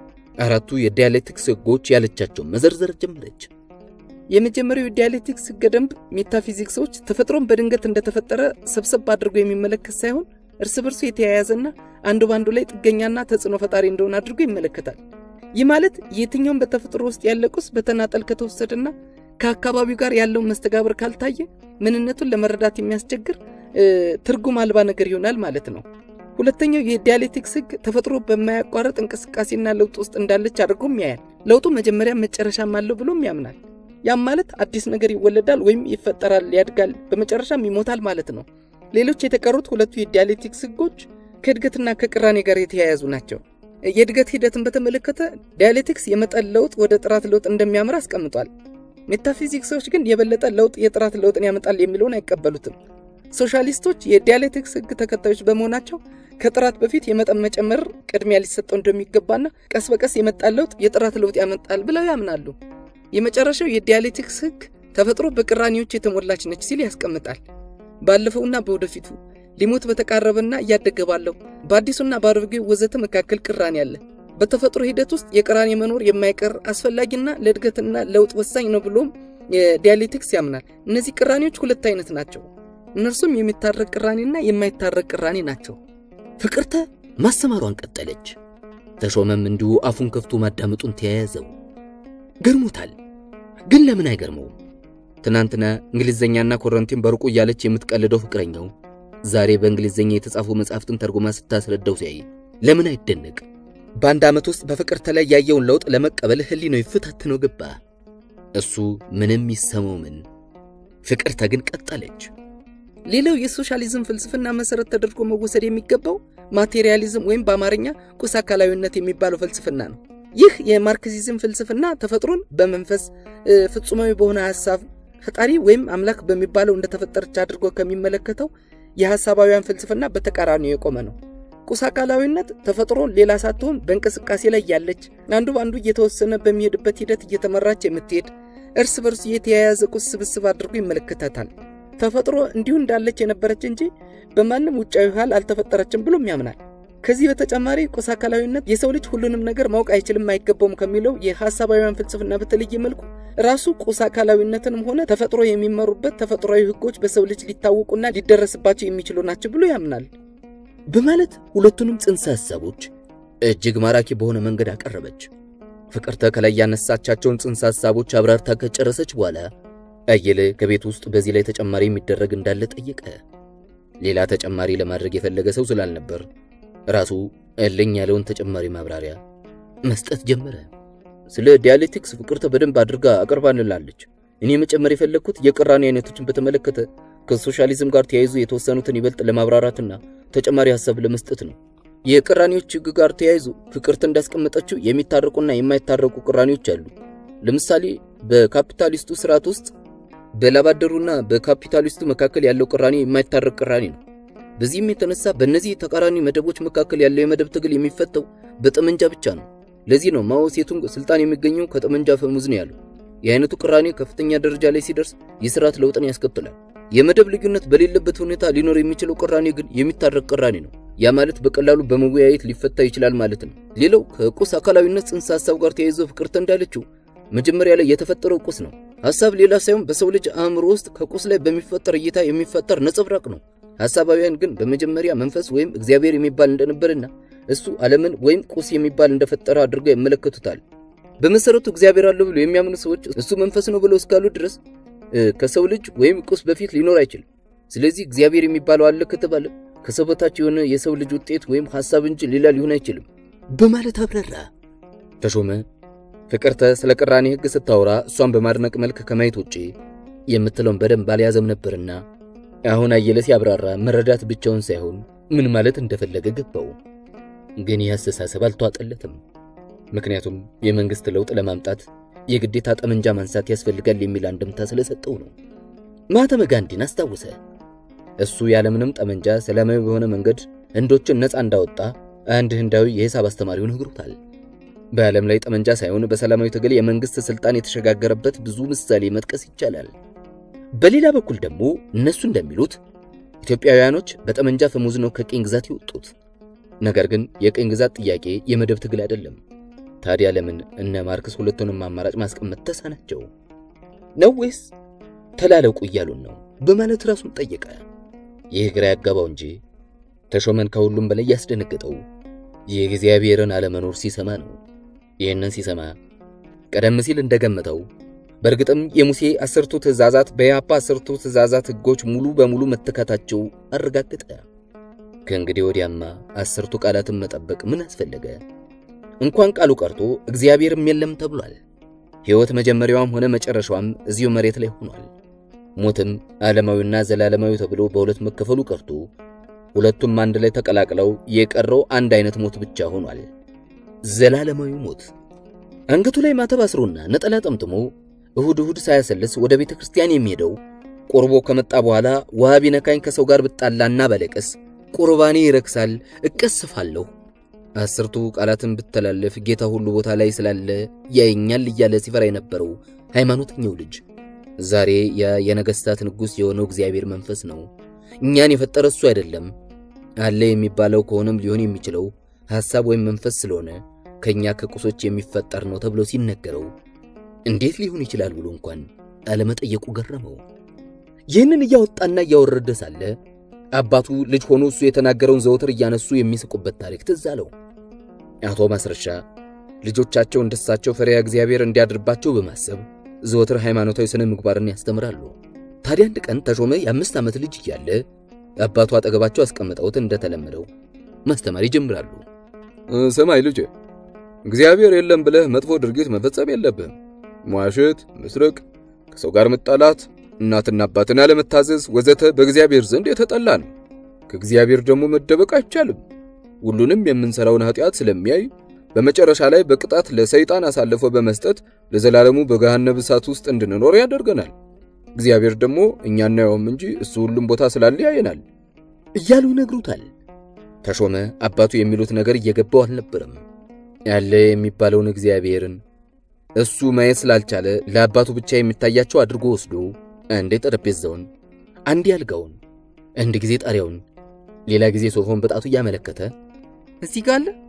አራቱ የዲያሌክቲክስ ህጎች ያለቻቸው መዘርዘር ጀመረች። የመጀመሪያው ዲያሌክቲክስ ህገ ደንብ ሜታፊዚክሶች ተፈጥሮን በድንገት እንደተፈጠረ ሰብሰብ አድርጎ የሚመለከት ሳይሆን እርስ በርሱ የተያያዘና አንዱ ባንዱ ላይ ጥገኛና ተጽዕኖ ፈጣሪ እንደሆነ አድርጎ ይመለከታል። ይህ ማለት የትኛውም በተፈጥሮ ውስጥ ያለ ቁስ በተናጠል ከተወሰደና ከአካባቢው ጋር ያለው መስተጋብር ካልታየ ምንነቱን ለመረዳት የሚያስቸግር ትርጉም አልባ ነገር ይሆናል ማለት ነው። ሁለተኛው የዲያሌክቲክስ ህግ ተፈጥሮ በማያቋርጥ እንቅስቃሴና ለውጥ ውስጥ እንዳለች አድርጎም ያያል። ለውጡ መጀመሪያ መጨረሻም አለው ብሎም ያምናል። ያም ማለት አዲስ ነገር ይወለዳል ወይም ይፈጠራል፣ ያድጋል፣ በመጨረሻም ይሞታል ማለት ነው። ሌሎች የተቀሩት ሁለቱ የዲያሌክቲክስ ህጎች ከእድገትና ከቅራኔ ጋር የተያያዙ ናቸው። የእድገት ሂደትን በተመለከተ ዲያሌክቲክስ የመጠን ለውጥ ወደ ጥራት ለውጥ እንደሚያምር አስቀምጧል። ሜታፊዚክሶች ግን የበለጠ ለውጥ የጥራት ለውጥን ያመጣል የሚለውን አይቀበሉትም። ሶሻሊስቶች የዲያሌክቲክስ ህግ ተከታዮች በመሆናቸው ከጥራት በፊት የመጠን መጨመር ቅድሚያ ሊሰጠው እንደሚገባና ቀስ በቀስ የመጣ ለውጥ የጥራት ለውጥ ያመጣል ብለው ያምናሉ። የመጨረሻው የዲያሌክቲክስ ህግ ተፈጥሮ በቅራኔዎች የተሞላች ነች ሲል ያስቀምጣል። ባለፈውና በወደፊቱ ሊሞት በተቃረበና እያደገ ባለው በአዲሱና በአሮጌው ወዘተ መካከል ቅራኔ አለ። በተፈጥሮ ሂደት ውስጥ የቅራኔ መኖር የማይቀር አስፈላጊና ለእድገትና ለውጥ ወሳኝ ነው ብሎም የዲያሌክቲክስ ያምናል። እነዚህ ቅራኔዎች ሁለት አይነት ናቸው። እነርሱም የሚታረቅ ቅራኔና የማይታረቅ ቅራኔ ናቸው። ፍቅርተ ማስተማሯን ቀጠለች። ተሾመም እንዲሁ አፉን ከፍቶ ማዳመጡን ተያያዘው። ገርሞታል። ግን ለምን አይገርመው? ትናንትና እንግሊዘኛና ኮረንቲን በርቁ እያለች የምትቀልደው ፍቅረኛው ዛሬ በእንግሊዘኛ የተጻፉ መጽሐፍትን ተርጉማ ስታስረዳው ሲያይ ለምን አይደነቅ? በአንድ ዓመት ውስጥ በፍቅርተ ላይ ያየውን ለውጥ ለመቀበል ህሊናው ይፈታተነው ገባ። እሱ ምንም ይሰማው ምን። ፍቅርተ ግን ቀጠለች። ሌላው የሶሻሊዝም ፍልስፍና መሰረት ተደርጎ መወሰድ የሚገባው ማቴሪያሊዝም ወይም በአማርኛ ቁስ አካላዊነት የሚባለው ፍልስፍና ነው። ይህ የማርክሲዝም ፍልስፍና ተፈጥሮን በመንፈስ ፍጹማዊ በሆነ ሐሳብ ፈጣሪ ወይም አምላክ በሚባለው እንደተፈጠረች አድርጎ ከሚመለከተው የሐሳባውያን ፍልስፍና በተቃራኒው የቆመ ነው። ቁስ አካላዊነት ተፈጥሮ ሌላ ሳትሆን በእንቅስቃሴ ላይ ያለች አንዱ ባንዱ እየተወሰነ በሚሄድበት ሂደት እየተመራች የምትሄድ እርስ በርሱ የተያያዘ ቁስ ስብስብ አድርጎ ይመለከታታል። ተፈጥሮ እንዲሁ እንዳለች የነበረች እንጂ በማንም ውጫዊ ሐል አልተፈጠረችም ብሎም ያምናል። ከዚህ በተጨማሪ ቁስ አካላዊነት የሰው ልጅ ሁሉንም ነገር ማወቅ አይችልም አይገባውም ከሚለው የሐሳባውያን ፍልስፍና በተለየ መልኩ ራሱ ቁስ አካላዊነትንም ሆነ ተፈጥሮ የሚመሩበት ተፈጥሯዊ ህጎች በሰው ልጅ ሊታወቁና ሊደረስባቸው የሚችሉ ናቸው ብሎ ያምናል በማለት ሁለቱንም ጽንሰ ሐሳቦች እጅግ ማራኪ በሆነ መንገድ አቀረበች። ፍቅርተ ከላይ ያነሳቻቸውን ጽንሰ ሐሳቦች አብራርታ ከጨረሰች በኋላ አየለ ከቤት ውስጥ በዚህ ላይ ተጨማሪ የሚደረግ እንዳለ ጠየቀ። ሌላ ተጨማሪ ለማድረግ የፈለገ ሰው ስላልነበር ራሱ እልኝ ያለውን ተጨማሪ ማብራሪያ መስጠት ጀመረ። ስለ ዲያሌክቲክስ ፍቅርተ በደንብ አድርጋ አቀርባንላለች። እኔ መጨመር የፈለኩት የቅራኔ አይነቶችን በተመለከተ ከሶሻሊዝም ጋር ተያይዞ የተወሰኑትን ይበልጥ ለማብራራትና ተጨማሪ ሐሳብ ለመስጠት ነው። የቅራኔዎች ሕግ ጋር ተያይዞ ፍቅርተ እንዳስቀመጠችው የሚታረቁና የማይታረቁ ቅራኔዎች አሉ። ለምሳሌ በካፒታሊስቱ ስርዓት ውስጥ በላባደሩና በካፒታሊስቱ መካከል ያለው ቅራኔ የማይታረቅ ቅራኔ ነው። በዚህም የተነሳ በእነዚህ ተቃራኒ መደቦች መካከል ያለው የመደብ ትግል የሚፈተው በጠመንጃ ብቻ ነው። ለዚህ ነው ማኦ ሴቱንግ ስልጣን የሚገኘው ከጠመንጃ ፈሙዝ ነው ያለው። የአይነቱ ቅራኔ ከፍተኛ ደረጃ ላይ ሲደርስ የሥርዓት ለውጥን ያስከትላል። የመደብ ልዩነት በሌለበት ሁኔታ ሊኖር የሚችለው ቅራኔ ግን የሚታረቅ ቅራኔ ነው። ያ ማለት በቀላሉ በመወያየት ሊፈታ ይችላል ማለት ነው። ሌላው ከቁስ አካላዊነት ጽንሰ ሐሳብ ጋር ተያይዞ ፍቅርተ እንዳለችው መጀመሪያ ላይ የተፈጠረው ቁስ ነው። ሐሳብ ሌላ ሳይሆን በሰው ልጅ አእምሮ ውስጥ ከቁስ ላይ በሚፈጠር እይታ የሚፈጠር ነጸብራቅ ነው። ሐሳባውያን ግን በመጀመሪያ መንፈስ ወይም እግዚአብሔር የሚባል እንደነበርና እሱ ዓለምን ወይም ቁስ የሚባል እንደፈጠረ አድርገው ይመለከቱታል። በመሰረቱ እግዚአብሔር አለ ብለው የሚያምኑ ሰዎች እሱ መንፈስ ነው ብለው እስካሉ ድረስ ከሰው ልጅ ወይም ቁስ በፊት ሊኖር አይችልም። ስለዚህ እግዚአብሔር የሚባለው አለ ከተባለ ከሰው በታች የሆነ የሰው ልጅ ውጤት ወይም ሐሳብ እንጂ ሌላ ሊሆን አይችልም በማለት አብራራ። ተሾመ ፍቅርተ ስለ ቅራኔ ሕግ ስታወራ እሷን በማድነቅ መልክ ከማየት ውጪ የምትለውን በደንብ አልያዘም ነበርና አሁን አየለ ሲያብራራ መረዳት ብቻውን ሳይሆን ምን ማለት እንደፈለገ ገባው። ግን ያስተሳሰብ አልተዋጠለትም። ምክንያቱም የመንግስት ለውጥ ለማምጣት የግዴታ ጠመንጃ ማንሳት ያስፈልጋል የሚል አንድምታ ስለሰጠው ነው። ማህተመ ጋንዲን አስታወሰ። እሱ ያለምንም ጠመንጃ ሰላማዊ በሆነ መንገድ ህንዶችን ነፃ እንዳወጣ አንድ ህንዳዊ የሂሳብ አስተማሪው ነግሮታል። በዓለም ላይ ጠመንጃ ሳይሆን በሰላማዊ ትግል የመንግስት ስልጣን የተሸጋገረበት ብዙ ምሳሌ መጥቀስ ይቻላል። በሌላ በኩል ደግሞ እነሱ እንደሚሉት ኢትዮጵያውያኖች በጠመንጃ ፈሙዝ ነው ከቅኝ ግዛት ይወጡት። ነገር ግን የቅኝ ግዛት ጥያቄ የመደብ ትግል አይደለም። ታዲያ ለምን እነ ማርክስ ሁለቱንም አማራጭ ማስቀመጥ ተሳናቸው ነው ወይስ ተላለቁ እያሉን ነው በማለት ራሱን ጠየቀ። ይህ ግራ ያጋባው እንጂ ተሾመን ከሁሉም በላይ ያስደነገጠው የእግዚአብሔርን አለመኖር ሲሰማ ነው። ይህንን ሲሰማ ቀደም ሲል እንደገመተው በእርግጥም የሙሴ 10ቱ ትእዛዛት በያፓ 10ቱ ትእዛዛት ሕጎች ሙሉ በሙሉ መተካታቸው አረጋገጠ። ከእንግዲህ ወዲያማ 10ቱ ቃላትን መጠበቅ ምን አስፈለገ? እንኳን ቃሉ ቀርቶ እግዚአብሔርም የለም ተብሏል። ሕይወት መጀመሪያዋም ሆነ መጨረሻዋም እዚሁ መሬት ላይ ሆኗል። ሞትም ዓለማዊና ዘላለማዊ ተብሎ በሁለት መከፈሉ ቀርቶ ሁለቱም አንድ ላይ ተቀላቅለው የቀረው አንድ አይነት ሞት ብቻ ሆኗል። ዘላለማዊ ሞት። አንገቱ ላይ ማተብ አስሮና ነጠላ ጠምጥሞ እሁድ ሳያሰልስ ወደ ቤተ ክርስቲያን የሚሄደው ቆርቦ ከመጣ በኋላ ውሃ ቢነካኝ ከሰው ጋር ብጣላና በለቀስ ቁርባኔ ይረክሳል እቀስፋለሁ 10ቱ ቃላትን ብተላለፍ ጌታ ሁሉ ቦታ ላይ ስላለ ያየኛል እያለ ሲፈራ የነበረው ሃይማኖተኛው ልጅ ዛሬ የነገስታት ንጉስ የሆነው እግዚአብሔር መንፈስ ነው። እኛን የፈጠረ እሱ አይደለም። አለ የሚባለው ከሆነም ሊሆን የሚችለው ሐሳብ ወይም መንፈስ ስለሆነ ከኛ ከቁሶች የሚፈጠር ነው ተብሎ ሲነገረው እንዴት ሊሆን ይችላል ብሎ እንኳን አለመጠየቁ ገረመው። ይህንን ያወጣና ያወረደ ሳለ አባቱ ልጅ ሆኖ እሱ የተናገረውን ዘወትር ያነሱ የሚስቁበት ታሪክ ትዝ አለው። አቶ ማስረሻ ልጆቻቸው እንደሳቸው ፈሪያ እግዚአብሔር እንዲያድርባቸው በማሰብ ዘወትር ሃይማኖታዊ ስነ ምግባርን ያስተምራሉ። ታዲያ አንድ ቀን ተሾመ የ5 ዓመት ልጅ እያለ አባቱ አጠገባቸው አስቀምጠውት እንደተለመደው ማስተማር ይጀምራሉ። ሰማይ ልጅ እግዚአብሔር የለም ብለህ መጥፎ ድርጊት መፈጸም የለብህም። መዋሸት፣ መስረቅ፣ ከሰው ጋር መጣላት፣ እናትና አባትን አለመታዘዝ ወዘተ በእግዚአብሔር ዘንድ የተጠላ ነው። ከእግዚአብሔር ደግሞ መደበቅ አይቻልም። ሁሉንም የምንሰራውን ኃጢአት ስለሚያይ በመጨረሻ ላይ በቅጣት ለሰይጣን አሳልፎ በመስጠት ለዘላለሙ በገሃነም እሳት ውስጥ እንድንኖር ያደርገናል። እግዚአብሔር ደግሞ እኛና ያውም እንጂ እሱ ሁሉም ቦታ ስላለ ያየናል እያሉ ይነግሩታል። ተሾመ አባቱ የሚሉት ነገር እየገባው አልነበረም። ያለ የሚባለውን እግዚአብሔርን እሱ ማየት ስላልቻለ ለአባቱ ብቻ የሚታያቸው አድርጎ ወስዶ አንዴ ጠረጴዛውን፣ አንዴ አልጋውን፣ አንድ ጊዜ ጣሪያውን፣ ሌላ ጊዜ ሶፋውን በጣቱ ያመለከተ እዚህ ጋር አለ፣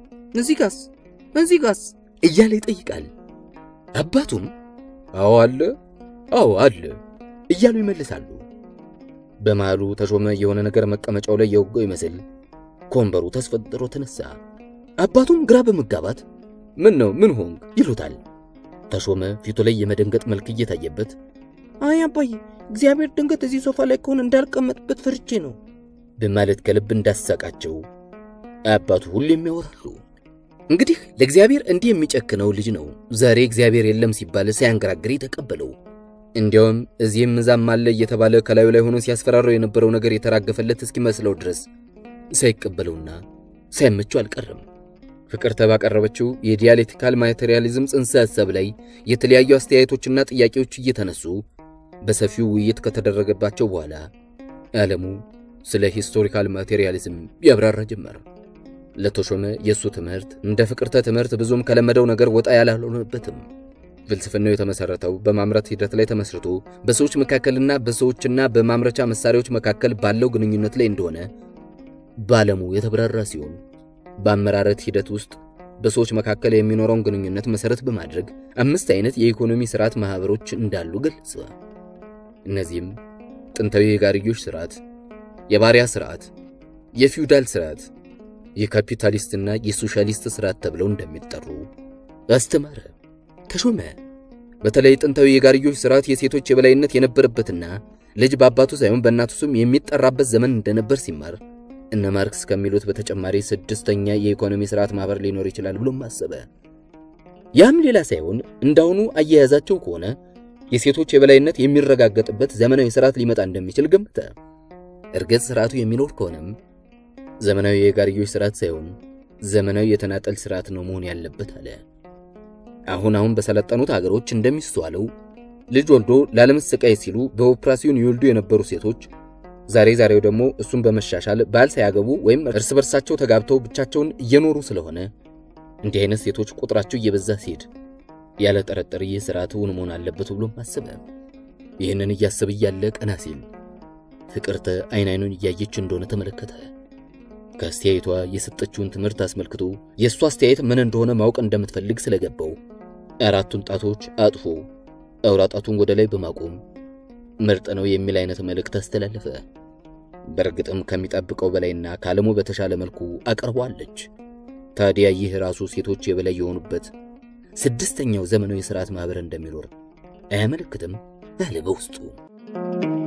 እዚህ ጋር እያለ ይጠይቃል። አባቱም አዎ አለ፣ አዎ አለ እያሉ ይመልሳሉ። በመሃሉ ተሾመ የሆነ ነገር መቀመጫው ላይ የወጋው ይመስል ኮንበሩ ተስፈጥሮ ተነሳ። አባቱም ግራ በመጋባት ምን ሆንክ ይሉታል። ተሾመ ፊቱ ላይ የመደንገጥ መልክ እየታየበት አይ አባዬ እግዚአብሔር ድንገት እዚህ ሶፋ ላይ ከሆነ እንዳልቀመጥበት ፈርቼ ነው በማለት ከልብ እንዳሳቃቸው አባቱ ሁሌም ያወራሉ። እንግዲህ ለእግዚአብሔር እንዲህ የሚጨክነው ልጅ ነው ዛሬ እግዚአብሔር የለም ሲባል ሳያንገራግር ተቀበለው። እንዲያውም እዚህም እዛም አለ እየተባለ ከላዩ ላይ ሆኖ ሲያስፈራራው የነበረው ነገር የተራገፈለት እስኪመስለው ድረስ ሳይቀበለውና ሳይመቸው አልቀረም። ፍቅርተ ባቀረበችው የዲያሌክቲካል ማቴሪያሊዝም ጽንሰ ሐሳብ ላይ የተለያዩ አስተያየቶችና ጥያቄዎች እየተነሱ በሰፊው ውይይት ከተደረገባቸው በኋላ ዓለሙ ስለ ሂስቶሪካል ማቴሪያሊዝም ያብራራ ጀመር። ለተሾመ የሱ ትምህርት እንደ ፍቅርተ ትምህርት ብዙም ከለመደው ነገር ወጣ ያላልሆነበትም። ፍልስፍናው የተመሰረተው በማምረት ሂደት ላይ ተመስርቶ በሰዎች መካከልና በሰዎችና በማምረቻ መሳሪያዎች መካከል ባለው ግንኙነት ላይ እንደሆነ ባለሙ የተብራራ ሲሆን በአመራረት ሂደት ውስጥ በሰዎች መካከል የሚኖረውን ግንኙነት መሰረት በማድረግ 5 አይነት የኢኮኖሚ ስርዓት ማህበሮች እንዳሉ ገልጸ። እነዚህም ጥንታዊ የጋርዮሽ ስርዓት፣ የባሪያ ስርዓት፣ የፊውዳል ስርዓት፣ የካፒታሊስትና የሶሻሊስት ስርዓት ተብለው እንደሚጠሩ አስተማረ። ተሾመ በተለይ ጥንታዊ የጋርዮሽ ስርዓት የሴቶች የበላይነት የነበረበትና ልጅ በአባቱ ሳይሆን በእናቱ ስም የሚጠራበት ዘመን እንደነበር ሲማር እነ ማርክስ ከሚሉት በተጨማሪ 6ኛ የኢኮኖሚ ስርዓት ማህበር ሊኖር ይችላል ብሎ ማሰበ። ያም ሌላ ሳይሆን እንዳውኑ አያያዛቸው ከሆነ የሴቶች የበላይነት የሚረጋገጥበት ዘመናዊ ስርዓት ሊመጣ እንደሚችል ገምተ። እርግጥ ስርዓቱ የሚኖር ከሆነም ዘመናዊ የጋርዮሽ ስርዓት ሳይሆን ዘመናዊ የተናጠል ስርዓት ነው መሆን ያለበት አለ። አሁን በሰለጠኑት ሀገሮች እንደሚስተዋለው ልጅ ወልዶ ላለመሰቃይ ሲሉ በኦፕራሲዮን ይወልዱ የነበሩ ሴቶች ዛሬው ደግሞ እሱን በመሻሻል ባል ሳያገቡ ወይም እርስ በርሳቸው ተጋብተው ብቻቸውን እየኖሩ ስለሆነ እንዲህ አይነት ሴቶች ቁጥራቸው እየበዛ ሲሄድ ያለ ጠረጠር የሥርዓቱን መሆን አለበት ብሎ ማሰበ። ይህንን እያሰበ ያለ ቀና ሲል ፍቅርተ አይኑን እያየች እንደሆነ ተመለከተ። ከአስተያየቷ የሰጠችውን ትምህርት አስመልክቶ የሷ አስተያየት ምን እንደሆነ ማወቅ እንደምትፈልግ ስለገባው 4ቱን ጣቶች አጥፎ አውራ ጣቱን ወደ ላይ በማቆም ምርጥ ነው የሚል አይነት መልእክት አስተላለፈ። በርግጥም ከሚጠብቀው በላይና ካለሙ በተሻለ መልኩ አቀርቧለች። ታዲያ ይህ ራሱ ሴቶች የበላይ የሆኑበት 6ኛው ዘመናዊ ስርዓት ማህበር እንደሚኖር አያመለክትም አለ በውስጡ።